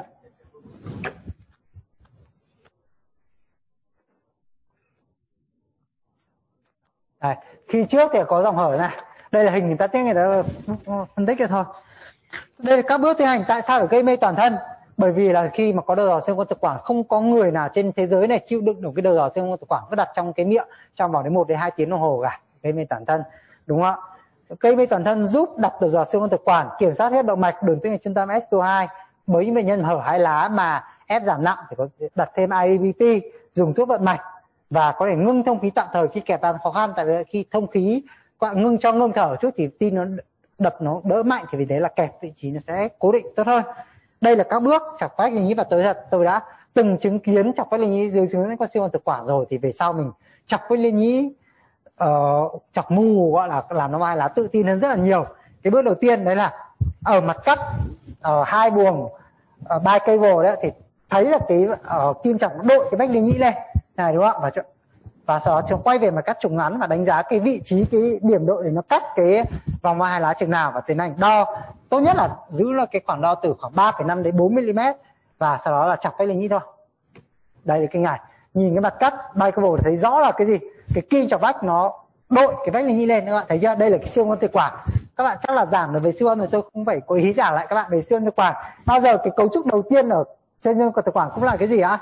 A: Đây, khi trước thì có dòng hở này, đây là hình người ta phân tích được thôi. Đây là các bước tiến hành tại sao phải gây mê toàn thân. Bởi vì là khi mà có đầu dò xuyên qua thực quản, không có người nào trên thế giới này chịu đựng được cái đầu dò xuyên qua thực quản cứ đặt trong cái miệng trong vòng đến 1 đến 2 tiếng đồng hồ cả, gây mê toàn thân, đúng không ạ? Gây mê toàn thân giúp đặt đầu dò xuyên qua thực quản, kiểm soát huyết động mạch, đường tĩnh mạch trung tâm SPO2. Với những bệnh nhân hở hai lá mà ép giảm nặng thì có đặt thêm IVP, dùng thuốc vận mạch, và có thể ngưng thông khí tạm thời khi kẹp van khó khăn. Tại vì khi thông khí ngưng thở chút thì tim nó đập nó đỡ mạnh, thì vì thế là kẹp vị trí nó sẽ cố định tốt hơn. Đây là các bước chọc vách lên nhĩ, và tôi đã từng chứng kiến chọc vách lên nhĩ dưới hướng dẫn qua siêu âm thực quản rồi, thì về sau mình chọc vách lên nhĩ chọc mù, gọi là làm nó hai lá tự tin hơn rất là nhiều. Cái bước đầu tiên đấy là ở mặt cắt ở hai buồng bicable đấy, thì thấy là cái kim chọc nó đội cái vách lên nhĩ lên này, đúng không ạ, và sau đó chúng quay về mặt cắt trục ngắn và đánh giá cái vị trí, cái điểm độ để nó cắt cái vòng hai lá chừng nào, và tiến hành đo. Tốt nhất là giữ là cái khoảng đo từ khoảng 3,5 đến 4 mm, và sau đó là chọc vách lên nhĩ thôi. Đây là cái này, nhìn cái mặt cắt bicable thấy rõ là cái gì, cái kim chọc vách nó đội cái vách lên nhĩ lên, các bạn thấy chưa? Đây là cái siêu âm thực quản. Các bạn chắc là giảng được về siêu âm thì tôi không phải cố ý giảng lại các bạn về siêu âm thực quản. Bao giờ cái cấu trúc đầu tiên ở trên siêu âm thực quản cũng là cái gì ạ?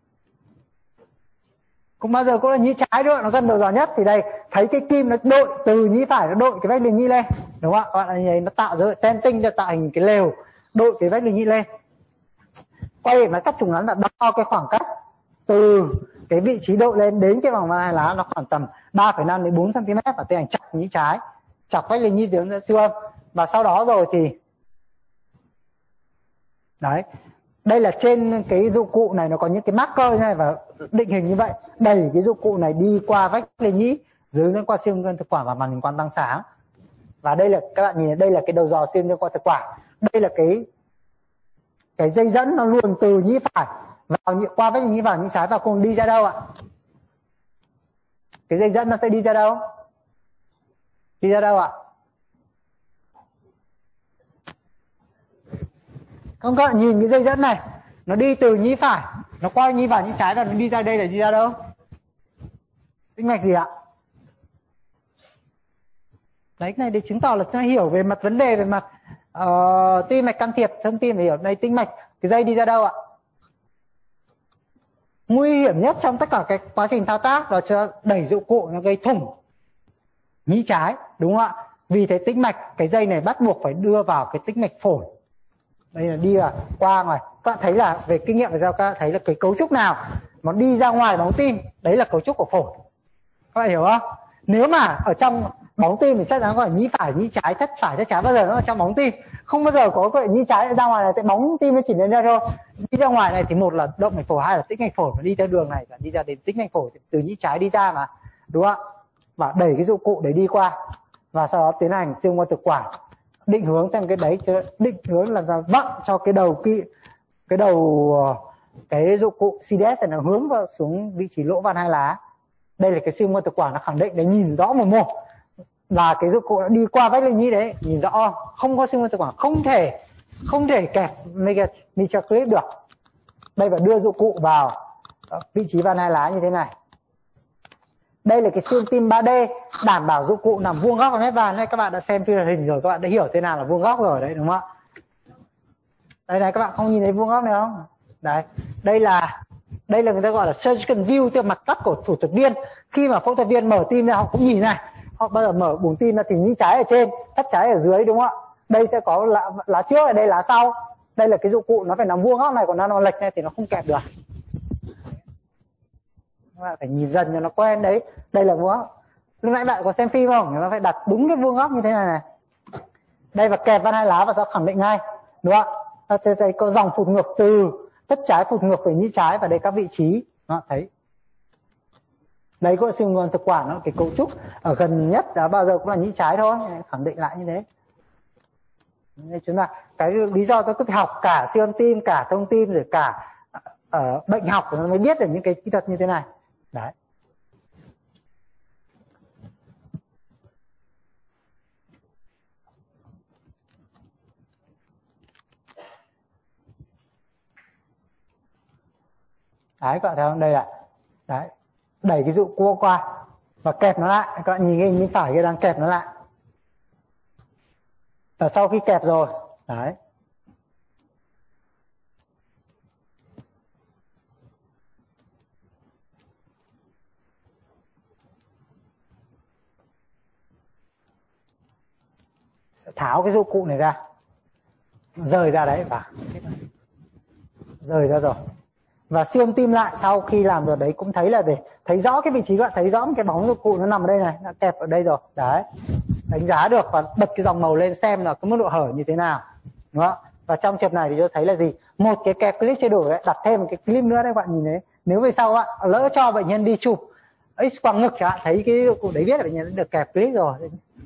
A: Cũng bao giờ cũng là nhĩ trái, đúng không? Nó gần đầu dò nhất. Thì đây thấy cái kim nó đội từ nhĩ phải, nó đội cái vách lên nhĩ lên, đúng không ạ? Các bạn thấy nó tạo ra tenting, cho tạo hình cái lều đội cái vách lên nhĩ lên. Quay về mặt cắt trục ngắn là đo cái khoảng cách từ cái vị trí đội lên đến cái vòng hai lá, nó khoảng tầm 3,5 đến 4 cm, và tiến hành chọc nhĩ trái, chọc vách lên nhĩ dưới hướng dẫn siêu âm. Và sau đó rồi thì đấy, đây là trên cái dụng cụ này nó có những cái marker như này và định hình như vậy, đẩy cái dụng cụ này đi qua vách lên nhĩ dưới hướng dẫn qua siêu âm thực quản và màn hình quang tăng sáng. Và đây là các bạn nhìn, đây là cái đầu dò xuyên qua thực quản, đây là cái dây dẫn nó luồn từ nhĩ phải vào qua vách nhĩ vào nhĩ trái, và cùng đi ra đâu ạ? Cái dây dẫn nó sẽ đi ra đâu? Đi ra đâu ạ? Các bạn nhìn cái dây dẫn này, nó đi từ nhĩ phải, nó qua nhĩ phải nhĩ trái và nó đi ra đây là đi ra đâu? Tĩnh mạch gì ạ? Đấy, cái này để chứng tỏ là chúng ta hiểu về mặt vấn đề về mặt tim mạch can thiệp thông tin, phải hiểu đây tĩnh mạch, cái dây đi ra đâu ạ? Nguy hiểm nhất trong tất cả cái quá trình thao tác là cho đẩy dụng cụ nó gây thủng nhĩ trái, đúng không ạ? Vì thế tĩnh mạch, cái dây này bắt buộc phải đưa vào cái tĩnh mạch phổi. Đây là đi qua ngoài. Các bạn thấy là về kinh nghiệm về sao các bạn thấy là cái cấu trúc nào nó đi ra ngoài bóng tim, đấy là cấu trúc của phổi. Các bạn hiểu không? Nếu mà ở trong bóng tim thì chắc chắn gọi nhĩ phải, nhĩ trái, thất phải, thất trái, bao giờ nó ở trong bóng tim. Không bao giờ có cái nhĩ trái ra ngoài là cái bóng tim nó chỉ lên ra thôi. Đi ra ngoài này thì một là động mạch phổi, hai là tĩnh mạch phổi, và đi theo đường này đi ra đến tĩnh mạch phổi, từ nhĩ trái đi ra mà, đúng không ạ? Và đẩy cái dụng cụ để đi qua, và sau đó tiến hành siêu âm qua thực quản, định hướng xem cái đấy, định hướng là ra vận cho cái dụng cụ CDS này nó hướng vào xuống vị trí lỗ van hai lá. Đây là cái siêu âm qua thực quản, nó khẳng định đấy, nhìn rõ một là cái dụng cụ đã đi qua vách lưng nhĩ đấy, nhìn rõ. Không có siêu âm qua thực quản không thể kẹp micro clip được. Đây phải đưa dụng cụ vào vị trí van hai lá như thế này. Đây là cái siêu âm tim 3D đảm bảo dụng cụ nằm vuông góc ở mép van. Đây các bạn đã xem phim hình rồi, các bạn đã hiểu thế nào là vuông góc rồi đấy, đúng không ạ? Đây này, các bạn không nhìn thấy vuông góc này không? Đấy, đây là người ta gọi là surgical view, tức là mặt cắt của thủ thuật viên. Khi mà phẫu thuật viên mở tim ra họ cũng nhìn này, họ bao giờ mở buồng tim ra thì nhĩ trái ở trên, thất trái ở dưới, đúng không ạ? Đây sẽ có lá trước, ở đây lá sau. Đây là cái dụng cụ nó phải nằm vuông góc này, còn nó nằm lệch này thì nó không kẹp được. Các bạn phải nhìn dần cho nó quen đấy. Đây là vuông góc. Lúc nãy bạn có xem phim không? Nó phải đặt đúng cái vuông góc như thế này này. Đây và kẹp van hai lá và sẽ khẳng định ngay, đúng không ạ? Đây có dòng phụt ngược từ thất trái phụt ngược về nhĩ trái, và đây các vị trí, đó, thấy. Đấy có siêu âm thực quản, nó cái cấu trúc ở gần nhất là bao giờ cũng là nhĩ trái thôi, khẳng định lại như thế. Nên chúng ta cái lý do tôi cứ học cả siêu âm tim, cả thông tin, rồi cả bệnh học nó mới biết được những cái kỹ thuật như thế này. Đấy. Đấy, các bạn thấy không? Đây là đấy, đẩy cái dụng cua qua và kẹp nó lại. Các bạn nhìn cái hình phải kia đang kẹp nó lại. Và sau khi kẹp rồi, đấy, sẽ tháo cái dụng cụ này ra, rời ra đấy, và rời ra rồi. Và siêu âm tim lại sau khi làm rồi đấy cũng thấy là để thấy rõ cái vị trí, các bạn thấy rõ cái bóng dụng cụ nó nằm ở đây này, nó kẹp ở đây rồi. Đấy, đánh giá được và bật cái dòng màu lên xem là cái mức độ hở như thế nào, đúng không? Và trong trường này thì tôi thấy là gì, một cái kẹp clip chưa đủ đấy, đặt thêm một cái clip nữa đấy, các bạn nhìn thấy. Nếu về sau các bạn lỡ cho bệnh nhân đi chụp X quang ngực chẳng hạn, thấy cái dụng cụ đấy biết là bệnh nhân đã được kẹp clip rồi.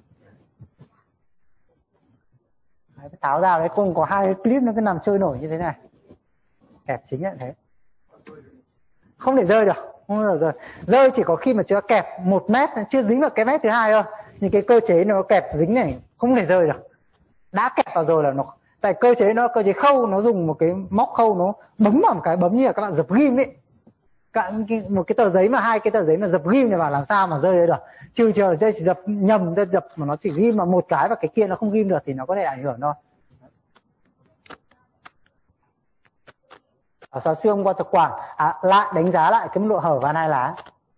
A: Đấy, tháo ra đấy, cùng có hai clip nó cứ nằm trôi nổi như thế này, kẹp chính là thế. Không để rơi được, không bao giờ rơi chỉ có khi mà chưa kẹp 1 mét, chưa dính vào cái mét thứ hai thôi. Nhưng cái cơ chế nó kẹp dính này không thể rơi được. Đã kẹp vào rồi là nó, tại cơ chế nó cơ chế khâu, nó dùng một cái móc khâu, nó bấm vào một cái bấm như là các bạn dập ghim ấy. Một cái tờ giấy mà hai cái tờ giấy mà dập ghim này vào làm sao mà rơi được. Trừ chờ dây chỉ dập nhầm, dập mà nó chỉ ghim mà một cái và cái kia nó không ghim được thì nó có thể ảnh hưởng thôi. Ở sau siêu âm qua thực quản lại đánh giá lại cái mức độ hở van hai lá.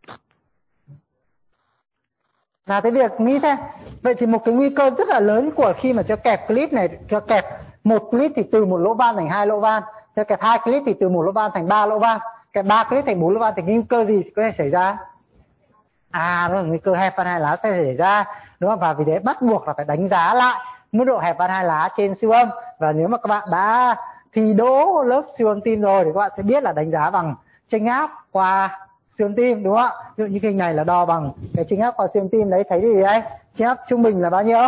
A: Là cái việc nghĩ xem, vậy thì một cái nguy cơ rất là lớn của khi mà cho kẹp clip này, cho kẹp một clip thì từ một lỗ van thành 2 lỗ van, cho kẹp 2 clip thì từ một lỗ van thành 3 lỗ van, kẹp 3 clip thành 4 lỗ van thì nguy cơ gì có thể xảy ra? Đó là nguy cơ hẹp van hai lá sẽ xảy ra, đúng không? Và vì thế bắt buộc là phải đánh giá lại mức độ hẹp van hai lá trên siêu âm. Và nếu mà các bạn đã thi đỗ lớp siêu âm tim rồi thì các bạn sẽ biết là đánh giá bằng chênh áp qua siêu âm tim, đúng không ạ? Ví dụ như hình này là đo bằng cái chênh áp qua siêu âm tim đấy, thấy gì đấy? Chênh áp trung bình là bao nhiêu?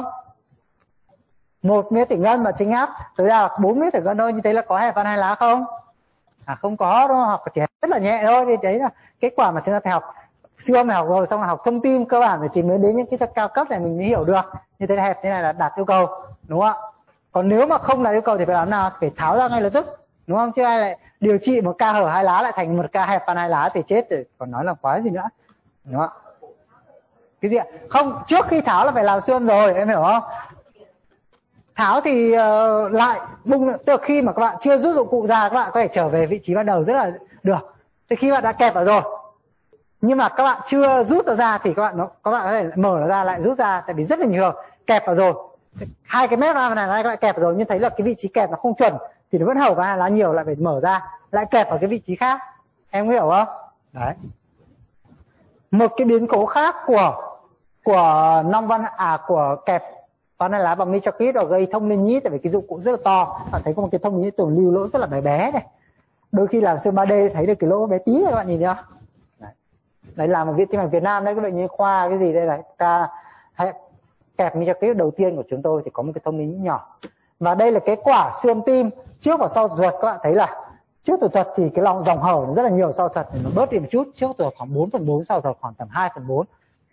A: 1 mét thủy ngân, và chênh áp tối đa là 4 mét thủy ngân thôi. Như thế là có hẹp van hai lá không? Không có, đúng không? Học chỉ rất là nhẹ thôi. Thì đấy là kết quả mà chúng ta phải học siêu âm này, học rồi xong là học thông tin cơ bản rồi thì mới đến những kỹ thuật cao cấp này mình mới hiểu được. Như thế là hẹp thế này là đạt yêu cầu, đúng không ạ? Còn nếu mà không là yêu cầu thì phải làm nào? Phải tháo ra ngay lập tức, đúng không? Chứ ai lại điều trị một ca hở hai lá lại thành một ca hẹp van hai lá thì chết rồi, còn nói là quá gì nữa, đúng không? Cái gì ạ? Không, trước khi tháo là phải làm siêu âm rồi, em hiểu không? Tháo thì lại bung, từ khi mà các bạn chưa rút dụng cụ ra, các bạn có thể trở về vị trí ban đầu rất là được. Thì khi bạn đã kẹp vào rồi, nhưng mà các bạn chưa rút nó ra thì các bạn có thể mở nó ra lại rút ra, tại vì rất là nhiều kẹp vào rồi, hai cái mép này các bạn kẹp vào rồi nhưng thấy là cái vị trí kẹp nó không chuẩn thì nó vẫn hở và lá nhiều, lại phải mở ra lại kẹp ở cái vị trí khác, em có hiểu không? Đấy. Một cái biến cố khác của nong van của kẹp van hai lá bằng mitraclip và gây thông liên nhĩ, tại vì cái dụng cụ rất là to. Bạn thấy có một cái thông liên nhĩ tường lưu lỗ rất là bé bé này, đôi khi làm siêu 3D thấy được cái lỗ bé tí này, các bạn nhìn thấy không? Đấy là một viện tim mạch Việt Nam đấy, cái bệnh nhi khoa cái gì đây này, kẹp mitraclip đầu tiên của chúng tôi thì có một cái thông liên nhĩ nhỏ. Và đây là kết quả siêu âm tim trước và sau thủ thuật. Các bạn thấy là trước thủ thuật thì cái dòng hở nó rất là nhiều, sau thủ thuật thì nó bớt đi một chút, trước thủ thuật khoảng 4/4, sau thủ thuật khoảng tầm 2/4.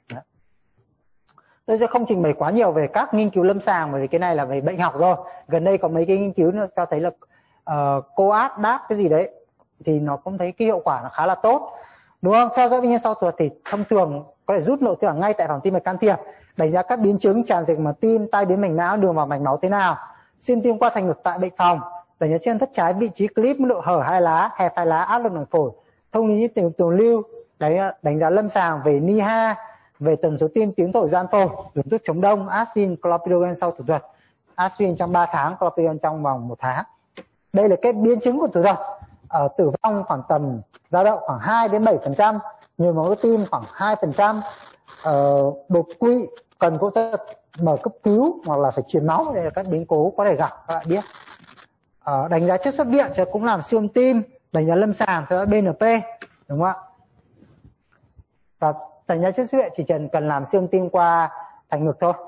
A: Tôi sẽ không trình bày quá nhiều về các nghiên cứu lâm sàng, bởi vì cái này là về bệnh học rồi. Gần đây có mấy cái nghiên cứu nữa cho thấy là coag đáp cái gì đấy thì nó cũng thấy cái hiệu quả nó khá là tốt, đúng không? Theo dõi bệnh nhân sau thủ thuật thì thông thường có thể rút nội tạng ngay tại phòng tim mạch can thiệp, đánh giá các biến chứng tràn dịch màng tim, tai biến mạch não, đường vào mạch máu thế nào, xuyên tim qua thành ngực tại bệnh phòng, đánh giá trên thất trái vị trí clip, mức độ hở hai lá, hẹp hai lá, áp lực màng phổi, thông lý tường lưu, đánh giá lâm sàng về NIHA, về tần số tim, tiếng thổi, gian phổi, dùng thuốc chống đông, aspirin, clopidogrel sau thủ thuật, aspirin trong 3 tháng, clopidogrel trong vòng 1 tháng. Đây là cái biến chứng của thủ thuật. Tử vong khoảng tầm dao động khoảng 2-7%, nhồi máu cơ tim khoảng 2%, đột quỵ cần phẫu thuật mở cấp cứu hoặc là phải truyền máu, đây là các biến cố có thể gặp, các bạn biết. Đánh giá chất xuất viện thì cũng làm siêu âm tim, đánh giá lâm sàng theo BNP, đúng không ạ? Và đánh giá chất xuất viện chỉ cần làm siêu âm tim qua thành ngực thôi.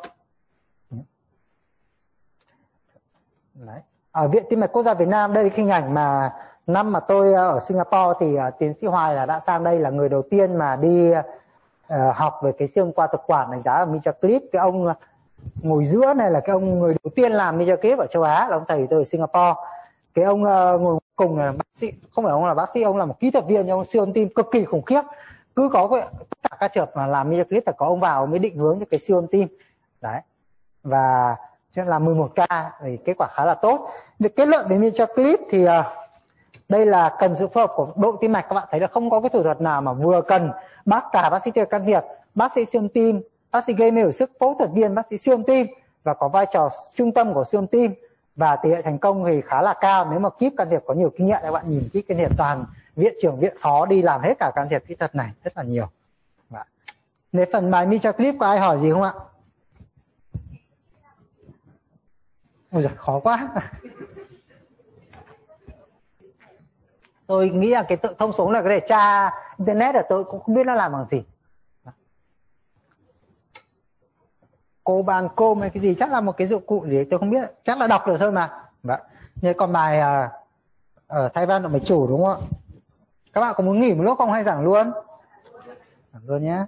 A: Đấy. Ở Viện Tim mạch Quốc gia Việt Nam, đây là hình ảnh mà năm mà tôi ở Singapore thì tiến sĩ Hoài là đã sang đây, là người đầu tiên mà đi học về cái siêu âm qua thực quản, đánh giá ở mitraclip. Cái ông ngồi giữa này là cái ông người đầu tiên làm mitraclip ở châu Á, là ông thầy tôi ở Singapore. Cái ông ngồi cùng là bác sĩ, không phải ông là bác sĩ, ông là một kỹ thuật viên, nhưng ông siêu âm tim cực kỳ khủng khiếp. Cứ có tất cả các trường hợp mà làm mitraclip phải có ông vào mới định hướng cho cái siêu âm tim. Đấy. Và làm 11 ca thì kết quả khá là tốt. Việc kết luận về mitraclip thì đây là cần sự phối hợp của đội tim mạch. Các bạn thấy là không có cái thủ thuật nào mà vừa cần cả bác sĩ can thiệp, bác sĩ siêu âm tim, bác sĩ gây mê hồi sức, phẫu thuật viên, bác sĩ siêu âm tim, và có vai trò trung tâm của siêu âm tim, và tỷ lệ thành công thì khá là cao. Nếu mà kíp can thiệp có nhiều kinh nghiệm, các bạn nhìn kíp can thiệp toàn viện trưởng, viện phó đi làm hết cả can thiệp kỹ thuật này, rất là nhiều. Về phần bài mitraclip có ai hỏi gì không ạ? Ôi giời, khó quá. Tôi nghĩ là cái tự thông số là cái để tra internet, là tôi cũng không biết nó làm bằng gì. Cô bàn côm hay cái gì, chắc là một cái dụng cụ gì tôi không biết, chắc là đọc được thôi mà. Như còn bài thay van động mạch chủ, đúng không ạ? Các bạn có muốn nghỉ một lúc không hay giảng luôn? Giảng luôn nhé.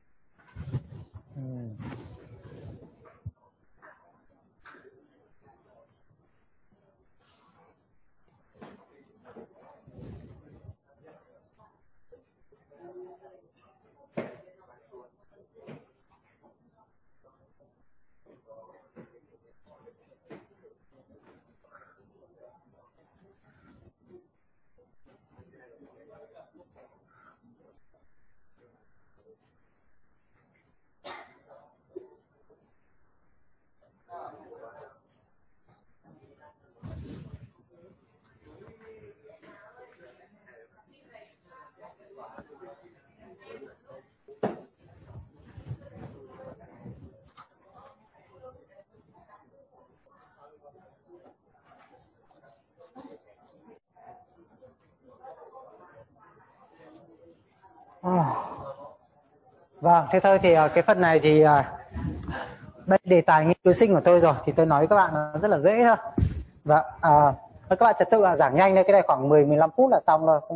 A: Vâng, thế thôi thì cái phần này thì đây đề tài nghiên cứu sinh của tôi rồi, thì tôi nói với các bạn nó rất là dễ thôi. Và các bạn trật tự là giảng nhanh thôi, cái này khoảng 10-15 phút là xong rồi.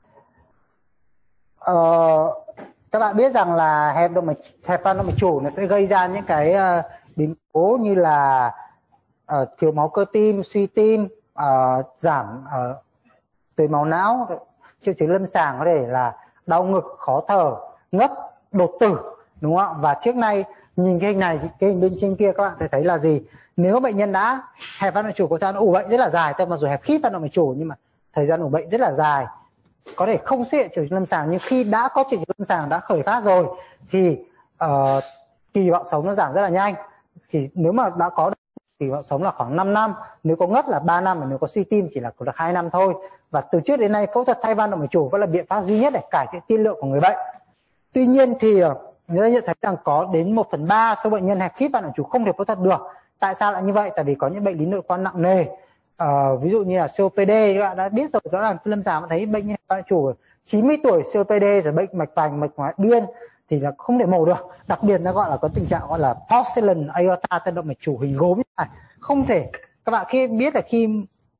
A: Các bạn biết rằng là hẹp van động mạch chủ nó sẽ gây ra những cái biến cố như là thiếu máu cơ tim, suy tim, giảm tưới máu não. Triệu chứng lâm sàng có thể là đau ngực, khó thở, ngất, đột tử, đúng không ạ? Và trước nay nhìn cái hình này, cái hình bên trên kia các bạn thấy là gì? Nếu bệnh nhân đã hẹp van động mạch chủ, có thời gian ủ bệnh rất là dài, mặc dù hẹp khít van động mạch chủ nhưng mà thời gian ủ bệnh rất là dài, có thể không xuất hiện triệu chứng lâm sàng, nhưng khi đã có triệu chứng lâm sàng, đã khởi phát rồi thì kỳ vọng sống nó giảm rất là nhanh. Chỉ nếu mà đã có kỳ vọng sống là khoảng 5 năm, nếu có ngất là 3 năm, và nếu có suy tim chỉ là được 2 năm thôi. Và từ trước đến nay phẫu thuật thay van động mạch chủ vẫn là biện pháp duy nhất để cải thiện tiên lượng của người bệnh. Tuy nhiên thì người ta nhận thấy rằng có đến 1/3 số bệnh nhân hẹp khít van động mạch chủ không thể phẫu thuật được. Tại sao lại như vậy? Tại vì có những bệnh lý nội khoa nặng nề, ví dụ như là COPD, các bạn đã biết rồi, rõ ràng lâm sàng thấy bệnh nhân hẹp van động mạch chủ 90 tuổi COPD rồi bệnh mạch vành, mạch ngoại biên thì là không thể mổ được. Đặc biệt nó gọi là có tình trạng gọi là porcelain aorta, tân động mạch chủ hình gốm như này, không thể. Các bạn khi biết là khi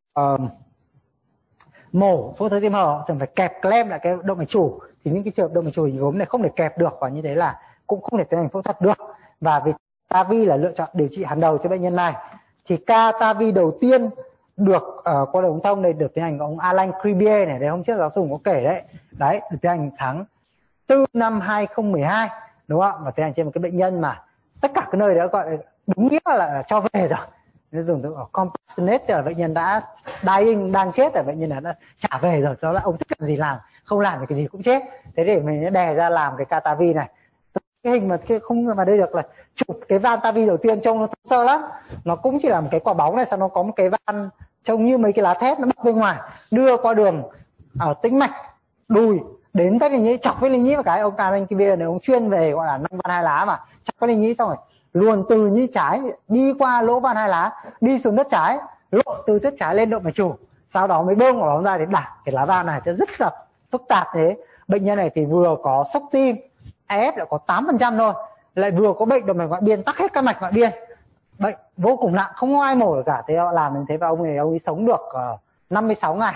A: mổ phẫu thuật tim hở thường phải kẹp clamp lại cái động mạch chủ, thì những cái trường hợp động mạch chủ hình gốm này không thể kẹp được, và như thế là cũng không thể tiến hành phẫu thuật được. Và vì TAVI là lựa chọn điều trị hàng đầu cho bệnh nhân này, thì ca TAVI đầu tiên được qua đường ống thông này được tiến hành của ông Alan Cribier này, đấy hôm trước giáo sư có kể đấy, được tiến hành tháng 4 năm 2012, đúng không? Và tiến hành trên một cái bệnh nhân mà tất cả cái nơi đó gọi là đúng nghĩa là cho về rồi. Nó dùng từ compassionate, là bệnh nhân đã dying, đang chết, là bệnh nhân đã trả về rồi, đó là ông thích làm gì làm, không làm thì cái gì cũng chết. Thế để mình đè ra làm cái ca TAVI này. Cái hình mà không vào đây được là chụp cái van TAVI đầu tiên trông nó sơ lắm, nó cũng chỉ là một cái quả bóng này, sau nó có một cái van trông như mấy cái lá thép nó bắc bên ngoài, đưa qua đường ở tĩnh mạch đùi đến vết linh nhĩ, chọc vết linh nhĩ một cái. Ông Karen kia này ông chuyên về gọi là nong van hai lá, mà chọc vết linh nhĩ xong rồi luồn từ nhĩ trái đi qua lỗ van hai lá, đi xuống đất trái, lộ từ đất trái lên động mạch chủ, sau đó mới bơm quả bóng ra để đặt cái lá van này. Cho rất là phức tạp. Thế bệnh nhân này thì vừa có sốc tim, AF lại có 8% thôi, lại vừa có bệnh động mạch ngoại biên, tắc hết các mạch ngoại biên, bệnh vô cùng nặng, không có ai mổ được cả. Thế họ làm đến thế, và ông ấy sống được 56 ngày,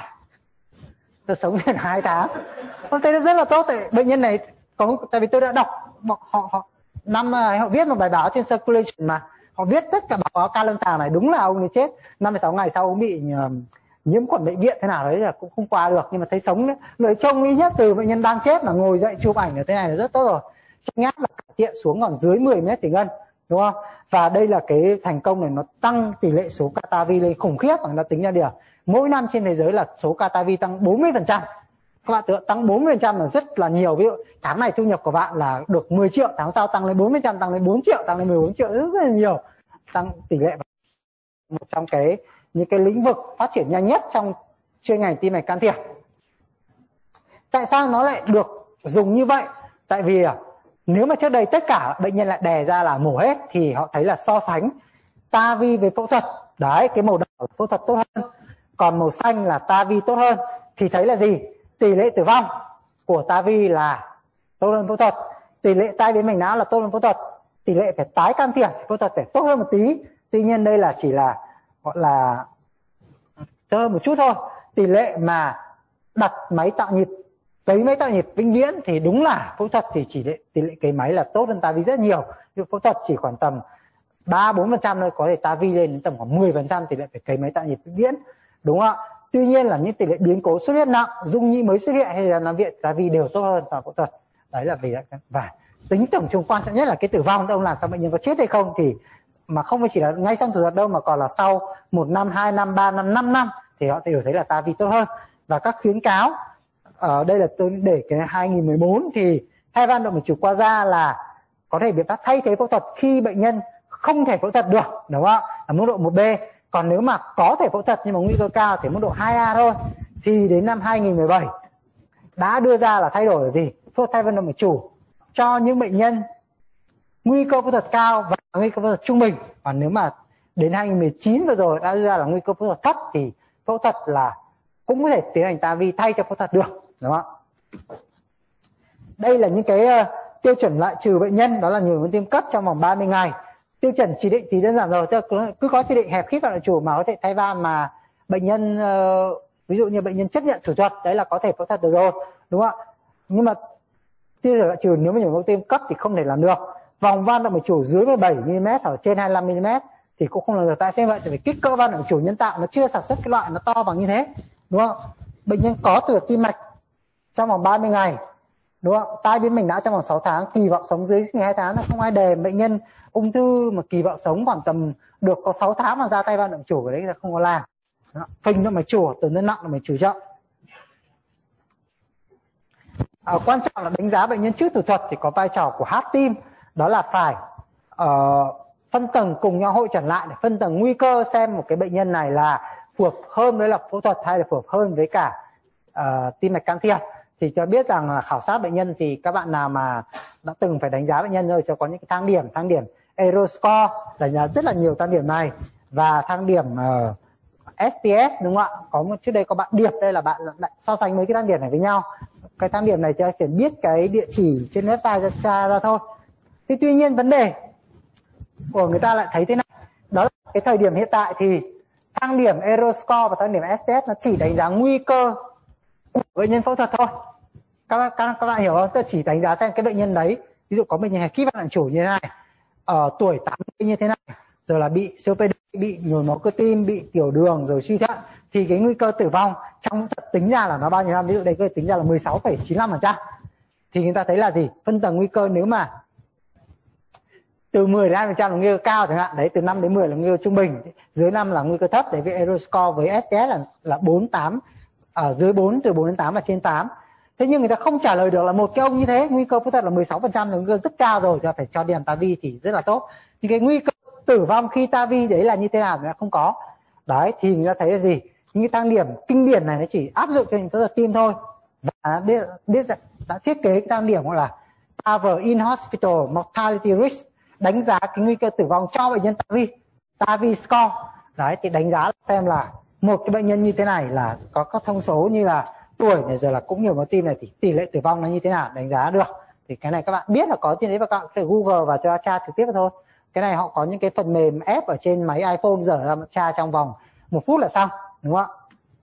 A: tôi sống đến 2 tháng. Tôi thấy nó rất là tốt. Tại bệnh nhân này tại vì tôi đã đọc họ viết một bài báo trên Circulation, mà họ viết tất cả báo cáo ca lâm sàng này, đúng là ông ấy chết 56 ngày sau ông bị nhiễm khuẩn bệnh viện thế nào đấy là cũng không qua được. Nhưng mà thấy sống lời trông ý nhất từ bệnh nhân đang chết mà ngồi dậy chụp ảnh như thế này là rất tốt rồi. Trong nhát là cải thiện xuống còn dưới 10 mét thủy ngân, đúng không? Và đây là cái thành công này, nó tăng tỷ lệ số ca TAVI lên khủng khiếp. Và nó tính ra điều mỗi năm trên thế giới là số ca TAVI tăng 40%. Các bạn tưởng tăng 40% là rất là nhiều. Ví dụ tháng này thu nhập của bạn là được 10 triệu, tháng sau tăng lên 40%, tăng lên 4 triệu, tăng lên 14 triệu, rất là nhiều. Tăng tỷ lệ một trong những cái lĩnh vực phát triển nhanh nhất trong chuyên ngành tim mạch can thiệp. Tại sao nó lại được dùng như vậy? Tại vì nếu mà trước đây tất cả bệnh nhân lại đè ra là mổ hết, thì họ thấy là so sánh TAVI với phẫu thuật, đấy, cái màu đỏ phẫu thuật tốt hơn, còn màu xanh là TAVI tốt hơn, thì thấy là gì? Tỷ lệ tử vong của TAVI là tốt hơn phẫu thuật, tỷ lệ tai biến mạch não là tốt hơn phẫu thuật, tỷ lệ phải tái can thiệp phẫu thuật phải tốt hơn một tí. Tuy nhiên đây là chỉ là gọi là tốt hơn một chút thôi. Tỷ lệ mà đặt máy tạo nhịp, cấy máy tạo nhịp vĩnh viễn thì đúng là phẫu thuật thì chỉ tỷ lệ cấy máy là tốt hơn TAVI rất nhiều. Nhưng phẫu thuật chỉ khoảng tầm 3-4% thôi, có thể TAVI lên đến tầm khoảng 10% tỷ lệ phải cấy máy tạo nhịp vĩnh viễn, đúng không ạ? Tuy nhiên là những tỷ lệ biến cố xuất hiện nặng, dung nhĩ mới xuất hiện hay là nằm viện, TAVI đều tốt hơn so với phẫu thuật. Đấy là vì và tính tổng chung quan trọng nhất là cái tử vong, ông làm sao bệnh nhân có chết hay không, thì mà không phải chỉ là ngay trong thủ thuật đâu, mà còn là sau 1 năm, 2 năm, 3 năm, 5 năm thì họ đều thấy là TAVI tốt hơn. Và các khuyến cáo ở đây là tôi để cái 2014 thì thay van động mạch chủ qua da là có thể biện pháp thay thế phẫu thuật khi bệnh nhân không thể phẫu thuật được, đúng không? Ở mức độ 1B. Còn nếu mà có thể phẫu thuật nhưng mà nguy cơ cao thì mức độ 2A thôi. Thì đến năm 2017 đã đưa ra là thay đổi là gì? Phẫu thuật thay van động mạch chủ cho những bệnh nhân nguy cơ phẫu thuật cao và nguy cơ phẫu thuật trung bình. Còn nếu mà đến 2019 vừa rồi đã đưa ra là nguy cơ phẫu thuật thấp thì phẫu thuật là cũng có thể tiến hành TAVI thay cho phẫu thuật được, đúng không? Đây là những cái tiêu chuẩn loại trừ bệnh nhân, đó là nhồi máu tim cấp trong vòng 30 ngày. Tiêu chuẩn chỉ định thì đơn giản rồi, cứ có chỉ định hẹp khít van động mạch chủ mà có thể thay van, mà bệnh nhân ví dụ như bệnh nhân chấp nhận thủ thuật, đấy là có thể phẫu thuật được rồi, đúng không ạ? Nhưng mà tiêu chuẩn loại trừ nếu mà nhồi máu tim cấp thì không thể làm được. Vòng van động mạch chủ dưới 17 mm hoặc trên 25 mm thì cũng không làm được. Tại sao vậy? Tại vì kích cỡ van động mạch chủ nhân tạo nó chưa sản xuất cái loại nó to bằng như thế, đúng không? Bệnh nhân có từ tim mạch trong vòng 30 ngày, đúng không? Tai biến mạch não trong vòng 6 tháng, kỳ vọng sống dưới 12 tháng, nó không ai đề bệnh nhân ung thư mà kỳ vọng sống khoảng tầm được có 6 tháng mà ra tay van động chủ, cái đấy là không có làm. Phình động mạch chủ, tổn thương nặng động mạch chủ chậm. Quan trọng là đánh giá bệnh nhân trước thủ thuật thì có vai trò của hát tim, đó là phải phân tầng cùng nhau hội trần lại để phân tầng nguy cơ xem một cái bệnh nhân này là phù hợp hơn với là phẫu thuật hay là phù hợp hơn với cả tim mạch can thiệp. Thì cho biết rằng là khảo sát bệnh nhân thì các bạn nào mà đã từng phải đánh giá bệnh nhân rồi cho có những cái thang điểm Aeroscore, đánh giá rất là nhiều thang điểm này, và thang điểm STS, đúng không ạ? Có một trước đây có bạn Điệp đây là bạn so sánh mấy cái thang điểm này với nhau. Cái thang điểm này thì chỉ biết cái địa chỉ trên website tra ra thôi. Thì tuy nhiên vấn đề của người ta lại thấy thế này, đó là cái thời điểm hiện tại thì thang điểm Aeroscore và thang điểm STS nó chỉ đánh giá nguy cơ của bệnh nhân phẫu thuật thôi. Các bạn hiểu không? Tức là chỉ đánh giá xem cái bệnh nhân đấy, ví dụ có bệnh nhân này kít van động chủ như thế này, ở tuổi 80 như thế này, rồi là bị COPD, bị nhồi máu cơ tim, bị tiểu đường, rồi suy thận, thì cái nguy cơ tử vong trong thật tính ra là nó bao nhiêu năm? Ví dụ đây có thể tính ra là 16,95%. Thì người ta thấy là gì? Phân tầng nguy cơ nếu mà từ 10 đến 20% là nguy cơ cao chẳng hạn, đấy, từ 5 đến 10 là nguy cơ trung bình, dưới 5 là nguy cơ thấp. Đấy, với Aeroscore với STS là 4, 8, ở dưới 4, từ 4 đến 8 và trên 8. Thế nhưng người ta không trả lời được là một cái ông như thế nguy cơ phẫu thuật là 16% là nguy cơ rất cao rồi, cho phải cho điểm TAVI thì rất là tốt. Nhưng cái nguy cơ tử vong khi TAVI đấy là như thế nào thì không có. Đấy, thì người ta thấy là gì? Những cái thang điểm kinh điển này nó chỉ áp dụng cho những phẫu thuật tim thôi. Và đã thiết kế cái thang điểm gọi là TAVR in hospital mortality risk, đánh giá cái nguy cơ tử vong cho bệnh nhân TAVI score. Đấy, thì đánh giá xem là một cái bệnh nhân như thế này là có các thông số như là tuổi này, giờ là cũng nhiều máu tim này, thì tỷ lệ tử vong nó như thế nào đánh giá được. Thì cái này các bạn biết là có trên đấy, và các bạn có thể Google và cho tra trực tiếp thôi. Cái này họ có những cái phần mềm app ở trên máy iPhone, giờ ra tra trong vòng 1 phút là xong, đúng không ạ?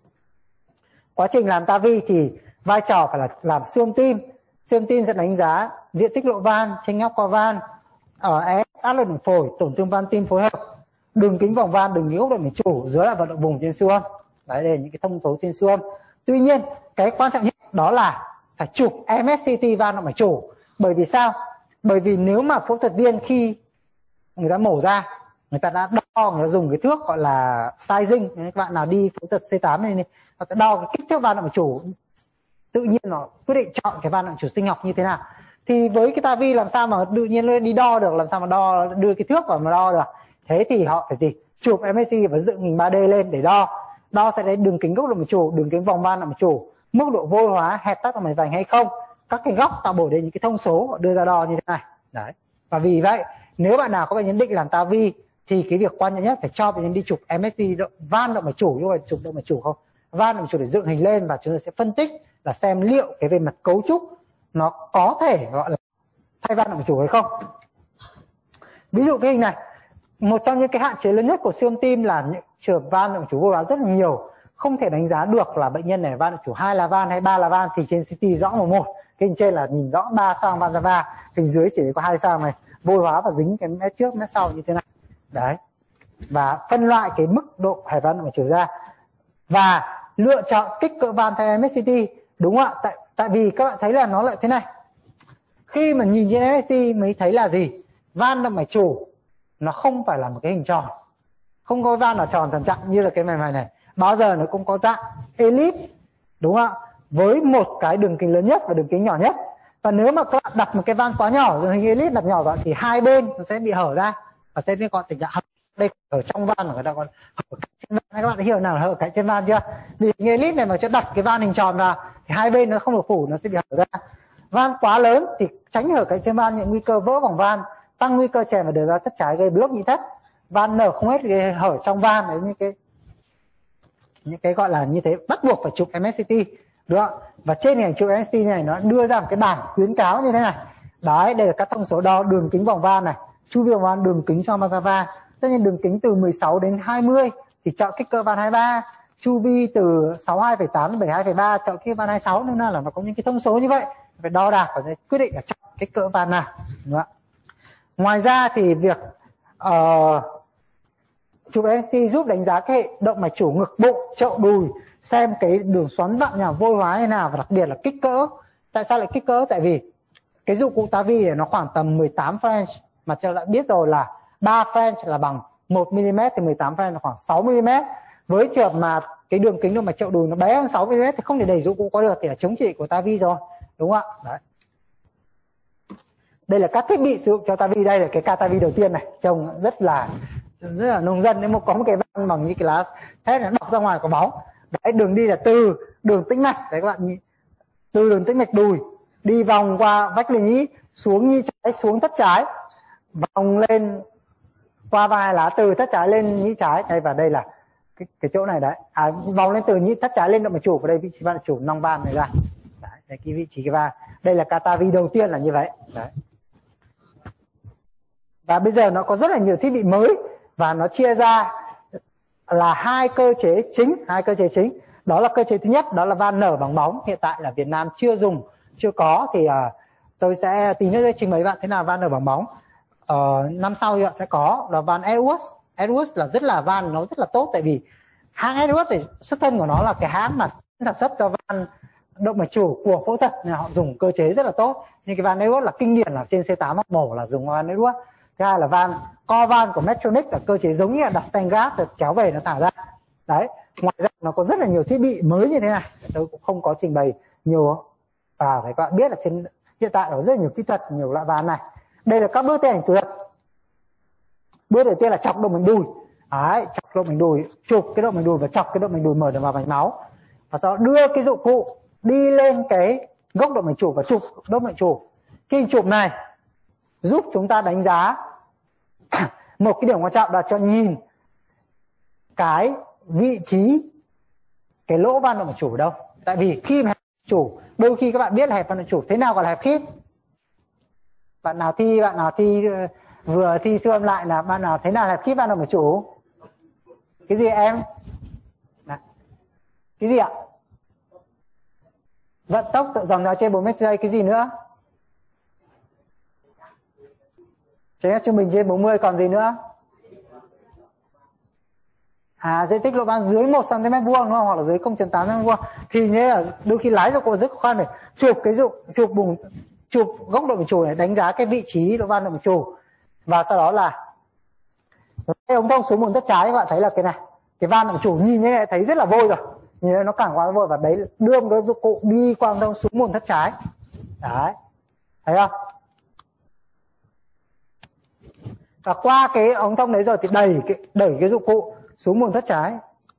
A: Quá trình làm TAVI thì vai trò phải là làm siêu âm tim. Siêu âm tim sẽ đánh giá diện tích lộ van, chênh áp qua van, áp lực phổi, tổn thương van tim phối hợp, đường kính vòng van, đường kính gốc động mạch chủ, dưới là vận động vùng trên siêu âm. Đấy, đây là những cái thông số trên siêu âm. Tuy nhiên cái quan trọng nhất đó là phải chụp MSCT van động mạch chủ. Bởi vì sao? Bởi vì nếu mà phẫu thuật viên khi người ta mổ ra, người ta đã đo, người ta dùng cái thước gọi là sizing. Các bạn nào đi phẫu thuật C8 này, họ sẽ đo cái kích thước van động mạch chủ, tự nhiên nó quyết định chọn cái van động mạch chủ sinh học như thế nào. Thì với cái TAVI làm sao mà tự nhiên đi đo được, làm sao mà đo, đưa cái thước vào mà đo được. Thế thì họ phải gì? Chụp MSCT và dựng hình 3D lên để đo sẽ lấy đường kính gốc động mạch chủ, đường kính vòng van động mạch chủ, mức độ vôi hóa, hẹp tắc động mạch vành hay không, các cái góc tạo bổ đến những cái thông số họ đưa ra đo như thế này. Đấy. Và vì vậy nếu bạn nào có bệnh nhân định làm TAVI thì cái việc quan trọng nhất phải cho bệnh nhân đi chụp MSCT van động mạch chủ, chứ không phải chụp động mạch chủ không, van động mạch chủ để dựng hình lên, và chúng ta sẽ phân tích là xem liệu cái về mặt cấu trúc nó có thể gọi là thay van động mạch chủ hay không. Ví dụ cái hình này, một trong những cái hạn chế lớn nhất của siêu âm tim là những trường van động mạch chủ vôi hóa rất là nhiều, không thể đánh giá được là bệnh nhân này van động mạch chủ 2 là van hay 3 là van. Thì trên CT rõ một, cái hình trên là nhìn rõ 3 xoang van ra va, hình dưới chỉ có 2 xoang này, vôi hóa và dính cái mét trước mét sau như thế này. Đấy, và phân loại cái mức độ hẹp van động mạch chủ ra và lựa chọn kích cỡ van theo MSCT, đúng không ạ? Tại vì các bạn thấy là nó lại thế này, khi mà nhìn trên MSCT mới thấy là gì? Van động mạch chủ nó không phải là một cái hình tròn, không có van nào tròn thẳng chặn như là cái này, bao giờ nó cũng có dạng elip, đúng không ạ? Với một cái đường kính lớn nhất và đường kính nhỏ nhất. Và nếu mà các bạn đặt một cái van quá nhỏ, rồi hình elip đặt nhỏ vào thì hai bên nó sẽ bị hở ra và sẽ có tình trạng đây ở trong van, mà người ta còn hở cạnh trên van. Các bạn đã hiểu nào là hở cạnh trên van chưa? Vì hình elip này mà cho đặt cái van hình tròn vào thì hai bên nó không được phủ, nó sẽ bị hở ra. Van quá lớn thì tránh hở cạnh trên van, những nguy cơ vỡ vòng van, tăng nguy cơ chèn vào đời ra thất trái, gây block nhị thất. Van nở không hết, gây hở trong van đấy, những cái gọi là như thế, bắt buộc phải chụp MSCT, đúng không? Và trên hình ảnh chụp MSCT này nó đưa ra một cái bảng khuyến cáo như thế này. Đấy, đây là các thông số đo đường kính vòng van này, chu vi vòng van, đường kính xoang van ra va. Tất nhiên đường kính từ 16 đến 20 thì chọn kích cỡ van 23, chu vi từ 62,8 đến 72,3 chọn kích van 26, nên là nó có những cái thông số như vậy, phải đo đạc và quyết định là chọn kích cỡ van nào, đúng không? Ngoài ra thì việc Chụp MCT giúp đánh giá cái hệ động mạch chủ ngực bụng, chậu đùi, xem cái đường xoắn vặn nhào vôi hóa như nào, và đặc biệt là kích cỡ. Tại sao lại kích cỡ? Tại vì cái dụng cụ TAVI này nó khoảng tầm 18 French, mà chúng ta đã biết rồi là 3 French là bằng 1 mm thì 18 French là khoảng 6 mm. Với trường mà cái đường kính động mạch chậu đùi nó bé hơn 6 mm thì không thể đẩy dụng cụ qua được, thì là chống chỉ của TAVI rồi, đúng không ạ? Đấy. Đây là các thiết bị sử dụng cho TAVI. Đây là cái ca TAVI đầu tiên này, trông rất là nông dân. Nếu mà có một cái van bằng như cái lá thép này bọc ra ngoài có máu. Đấy, đường đi là từ đường tĩnh mạch, đấy các bạn nhìn, từ đường tĩnh mạch đùi đi vòng qua vách lình nhĩ, xuống nhĩ trái, xuống thất trái, vòng lên qua vai hai lá, từ thất trái lên nhĩ trái. Đây, và đây là cái chỗ này đấy, vòng lên từ nhĩ thất trái lên động mạch chủ, và đây vị trí van động mạch chủ nong van này ra. Đấy, đây cái vị trí cái van. Đây là ca TAVI đầu tiên là như vậy. Đấy. Và bây giờ nó có rất là nhiều thiết bị mới, và nó chia ra là hai cơ chế chính. Đó là cơ chế thứ nhất, đó là van nở bằng bóng. Hiện tại là Việt Nam chưa có, thì tôi sẽ tí nữa trình bày bạn thế nào van nở bằng bóng. Năm sau thì bạn sẽ có là van Edwards. Edwards là van nó rất là tốt, tại vì hãng Edwards thì xuất thân của nó là cái hãng mà sản xuất cho van động mạch chủ của phẫu thuật, nên họ dùng cơ chế rất là tốt. Nhưng cái van Edwards là kinh điển, là trên C8 mổ là dùng van Edwards. Thứ hai là co van của Medtronic, là cơ chế giống như là đặt Stengard, kéo về nó thả ra. Đấy. Ngoài ra nó có rất là nhiều thiết bị mới như thế này, tôi cũng không có trình bày nhiều, và các bạn biết là hiện tại có rất nhiều kỹ thuật, nhiều loại van này. Đây là các bước tiến hành thủ thuật. Bước đầu tiên là chọc động mạch đùi. Đấy, chọc động mạch đùi, chụp cái động mạch đùi và chọc cái động mạch đùi mở được vào mạch máu, và sau đó đưa cái dụng cụ đi lên cái gốc động mạch chủ và chụp động mạch chủ. Cái chụp này giúp chúng ta đánh giá một cái điểm quan trọng là cho nhìn cái vị trí cái lỗ van động mạch chủ ở đâu. Tại vì khi mà hẹp chủ, đôi khi các bạn biết là hẹp van động mạch chủ, thế nào gọi là hẹp khít? Bạn nào thi vừa thi siêu âm lại là bạn nào thế nào hẹp khít van động mạch chủ? Cái gì em? Đấy. Cái gì ạ? Vận tốc tự dòng trên 4 m/giây. Cái gì nữa? Chính là trung bình trên 40, còn gì nữa? Diện tích lỗ van dưới 1 cm vuông, đúng không? Hoặc là dưới 0.8 cm vuông. Thì như là đôi khi lái dụng cụ rất khó khăn để chụp gốc động mạch chủ này, đánh giá cái vị trí lỗ van động mạch chủ. Và sau đó là cái ống thông xuống buồng thất trái, các bạn thấy là cái này, cái van động mạch chủ nhìn như này thấy rất là vôi rồi. Nhìn nó càng quá vôi, và đấy đưa một cái dụng cụ đi qua ống thông xuống buồng thất trái. Đấy. Thấy không? Và qua cái ống thông đấy rồi thì đẩy cái dụng cụ xuống buồng thất trái.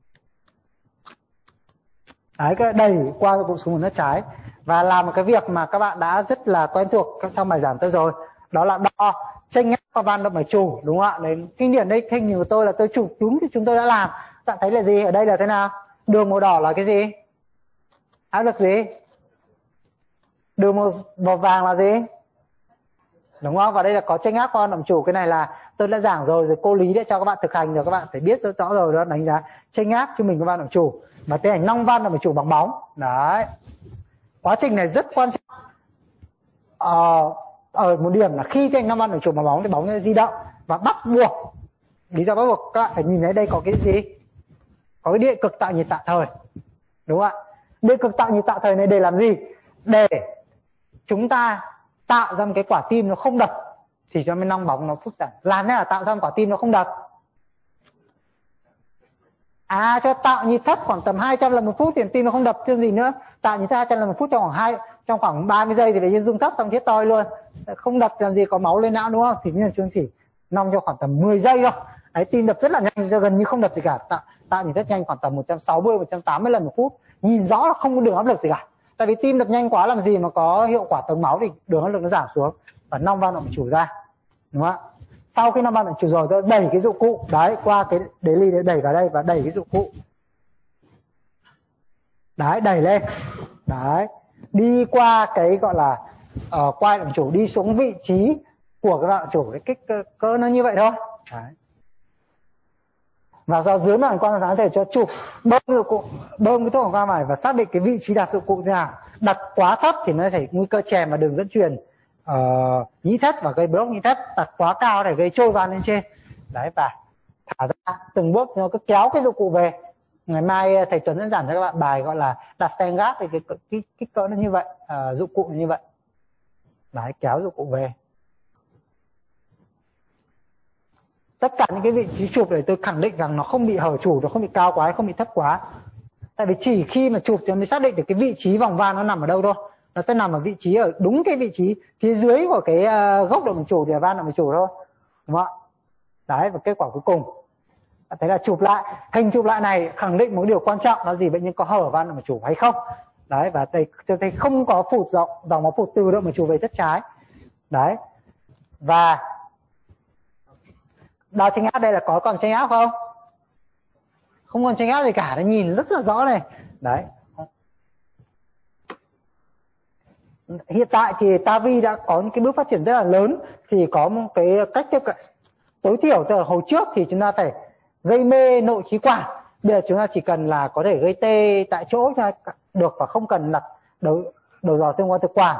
A: Đấy, cái đẩy qua dụng cụ xuống buồng thất trái, và làm một cái việc mà các bạn đã rất là quen thuộc trong bài giảng tôi rồi, đó là đo chênh áp qua van động mạch chủ, đúng không ạ? Đấy, kinh điển đây, hình của tôi là tôi chụp đúng thì chúng tôi đã làm. Bạn thấy là gì? Ở đây là thế nào? Đường màu đỏ là cái gì? Áp lực gì? Đường màu vàng là gì? Đúng không? Và đây là có chênh áp qua van động mạch chủ. Cái này là tôi đã giảng rồi cô Lý đã cho các bạn thực hành rồi, các bạn phải biết rất rõ rồi, đó đánh giá chênh áp trung bình của van động mạch chủ và tiến hành nong van động mạch chủ bằng bóng. Đấy. Quá trình này rất quan trọng. Ở một điểm là khi tiến hành nong van động mạch chủ bằng bóng thì bóng sẽ di động, và bắt buộc, lý do bắt buộc các bạn phải nhìn thấy đây có cái gì? Có cái điện cực tạo nhiệt tạm thời. Đúng không ạ? Điện cực tạo nhiệt tạm thời này để làm gì? Để chúng ta tạo ra một cái quả tim nó không đập, thì cho mới nong bóng nó phức tạp. Làm thế là tạo ra một quả tim nó không đập? Cho tạo nhịp thấp khoảng tầm 200 lần một phút thì tim nó không đập, chứ gì nữa. Tạo nhịp thấp 200 lần một phút trong khoảng 30 giây thì phải nhân dung thấp xong chết toi luôn. Không đập làm gì có máu lên não, đúng không? Thì như là chương chỉ nong cho khoảng tầm 10 giây thôi. Đấy, tim đập rất là nhanh, gần như không đập gì cả. Tạo nhịp rất nhanh, khoảng tầm 160 180 lần một phút. Nhìn rõ là không có đường áp lực gì cả. Tại vì tim đập nhanh quá làm gì mà có hiệu quả tống máu, thì đường áp lực nó giảm xuống và nong van động mạch chủ ra. Đúng không ạ? Sau khi nong van động mạch chủ rồi, tôi đẩy cái dụng cụ đấy qua cái đế ly để đẩy vào đây và đẩy cái dụng cụ. Đấy, đẩy lên. Đấy. Đi qua cái gọi là quai động mạch chủ, đi xuống vị trí của cái van động mạch chủ, cái kích cỡ nó như vậy thôi. Đấy. Và do dưới màn quan sát thể cho chụp bơm cái thuốc hoàng qua này và xác định cái vị trí đặt dụng cụ thế nào. Đặt quá thấp thì nó thể nguy cơ chèn vào đường dẫn truyền nhĩ thất và gây block nhĩ thất. Đặt quá cao để gây trôi van lên trên. Đấy, và thả ra từng bước, nó cứ kéo cái dụng cụ về. Ngày mai thầy Tuấn sẽ giảng cho các bạn bài gọi là đặt stand gác, thì cái kích cỡ nó như vậy, dụng cụ như vậy. Đấy, kéo dụng cụ về. Tất cả những cái vị trí chụp này tôi khẳng định rằng nó không bị hở chủ, nó không bị cao quá, không bị thấp quá. Tại vì chỉ khi mà chụp thì mới xác định được cái vị trí vòng van nó nằm ở đâu thôi. Nó sẽ nằm ở vị trí, ở đúng cái vị trí phía dưới của cái gốc động mạch chủ thì van động mạch chủ thôi, đúng không ạ? Đấy, và kết quả cuối cùng thế là chụp lại, hình chụp lại này khẳng định một điều quan trọng là gì? Bệnh nhân có hở van động mạch chủ hay không. Đấy, và thầy không có phụt dòng máu phụt từ động mạch chủ về thất trái. Đấy, và đo chênh áp đây là có còn chênh áp không? Không còn chênh áp gì cả, nó nhìn rất là rõ này. Đấy, hiện tại thì TAVI đã có những cái bước phát triển rất là lớn, thì có một cái cách tiếp cận tối thiểu. Từ hồi trước thì chúng ta phải gây mê nội khí quản, bây giờ chúng ta chỉ cần là có thể gây tê tại chỗ cho được và không cần đặt đầu dò xuyên qua thực quản.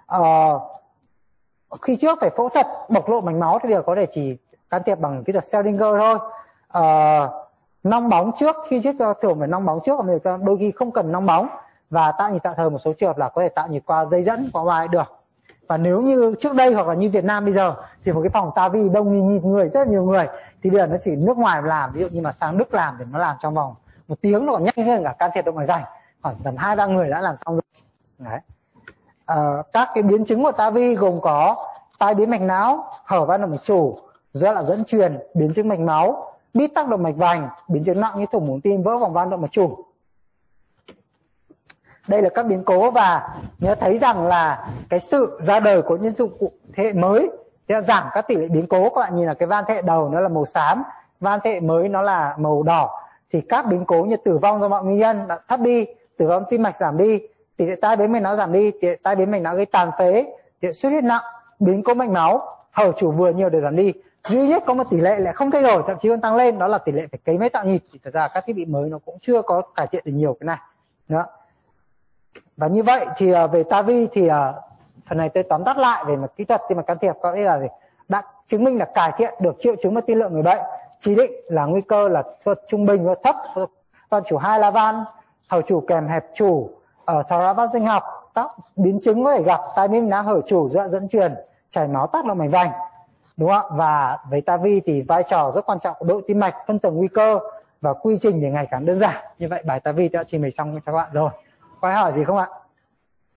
A: Khi trước phải phẫu thuật bộc lộ mạch máu thì bây giờ có thể chỉ can thiệp bằng kỹ thuật Seldinger thôi. Nong bóng trước, khi trước thường phải nong bóng trước, còn đôi khi không cần nong bóng, và tạo nhịp tạm thời một số trường hợp là có thể tạo nhịp qua dây dẫn qua ngoài được. Và nếu như trước đây hoặc là như Việt Nam bây giờ thì một cái phòng TAVI đông nghìn người, rất là nhiều người, thì bây giờ nó chỉ nước ngoài làm, ví dụ như mà sang Đức làm thì nó làm trong vòng 1 tiếng, nó còn nhanh hơn cả can thiệp động mạch vành, khoảng tầm 2-3 người đã làm xong rồi. Đấy. Các cái biến chứng của TAVI gồm có tai biến mạch não, hở van động mạch chủ, rối loạn dẫn truyền, biến chứng mạch máu, bít tắc động mạch vành, biến chứng nặng như thủng buồng tim, vỡ vòng van động mạch chủ. Đây là các biến cố, và nhớ thấy rằng là cái sự ra đời của những dụng cụ thế hệ mới sẽ giảm các tỷ lệ biến cố. Các bạn nhìn là cái van thế hệ đầu nó là màu xám, van thế hệ mới nó là màu đỏ, thì các biến cố như tử vong do mọi nguyên nhân đã thấp đi, tử vong tim mạch giảm đi, tỷ lệ tai biến mạch não giảm đi, tỷ lệ tai biến mạch não gây tàn phế, tỷ lệ xuất huyết nặng, biến cố mạch máu, hở chủ vừa nhiều đều giảm đi. Duy nhất có một tỷ lệ lại không thay đổi, thậm chí còn tăng lên, đó là tỷ lệ phải cấy máy tạo nhịp. Thì thật ra các thiết bị mới nó cũng chưa có cải thiện được nhiều cái này. Đó. Và như vậy thì về TAVI thì phần này tôi tóm tắt lại về mặt kỹ thuật tim mạch can thiệp, có nghĩa là đã chứng minh là cải thiện được triệu chứng và tiên lượng người bệnh, chỉ định là nguy cơ là trung bình và thấp, van chủ 2 la van, hở chủ kèm hẹp chủ, thoái hóa van sinh học. Các biến chứng có thể gặp tai biến não, hở chủ, rối loạn dẫn truyền, chảy máu, tắc động mạch vành, đúng không? Và với TAVI thì vai trò rất quan trọng của đội tim mạch, phân tầng nguy cơ và quy trình để ngày càng đơn giản. Như vậy bài TAVI đã trình bày xong cho các bạn rồi. Có ai hỏi gì không ạ?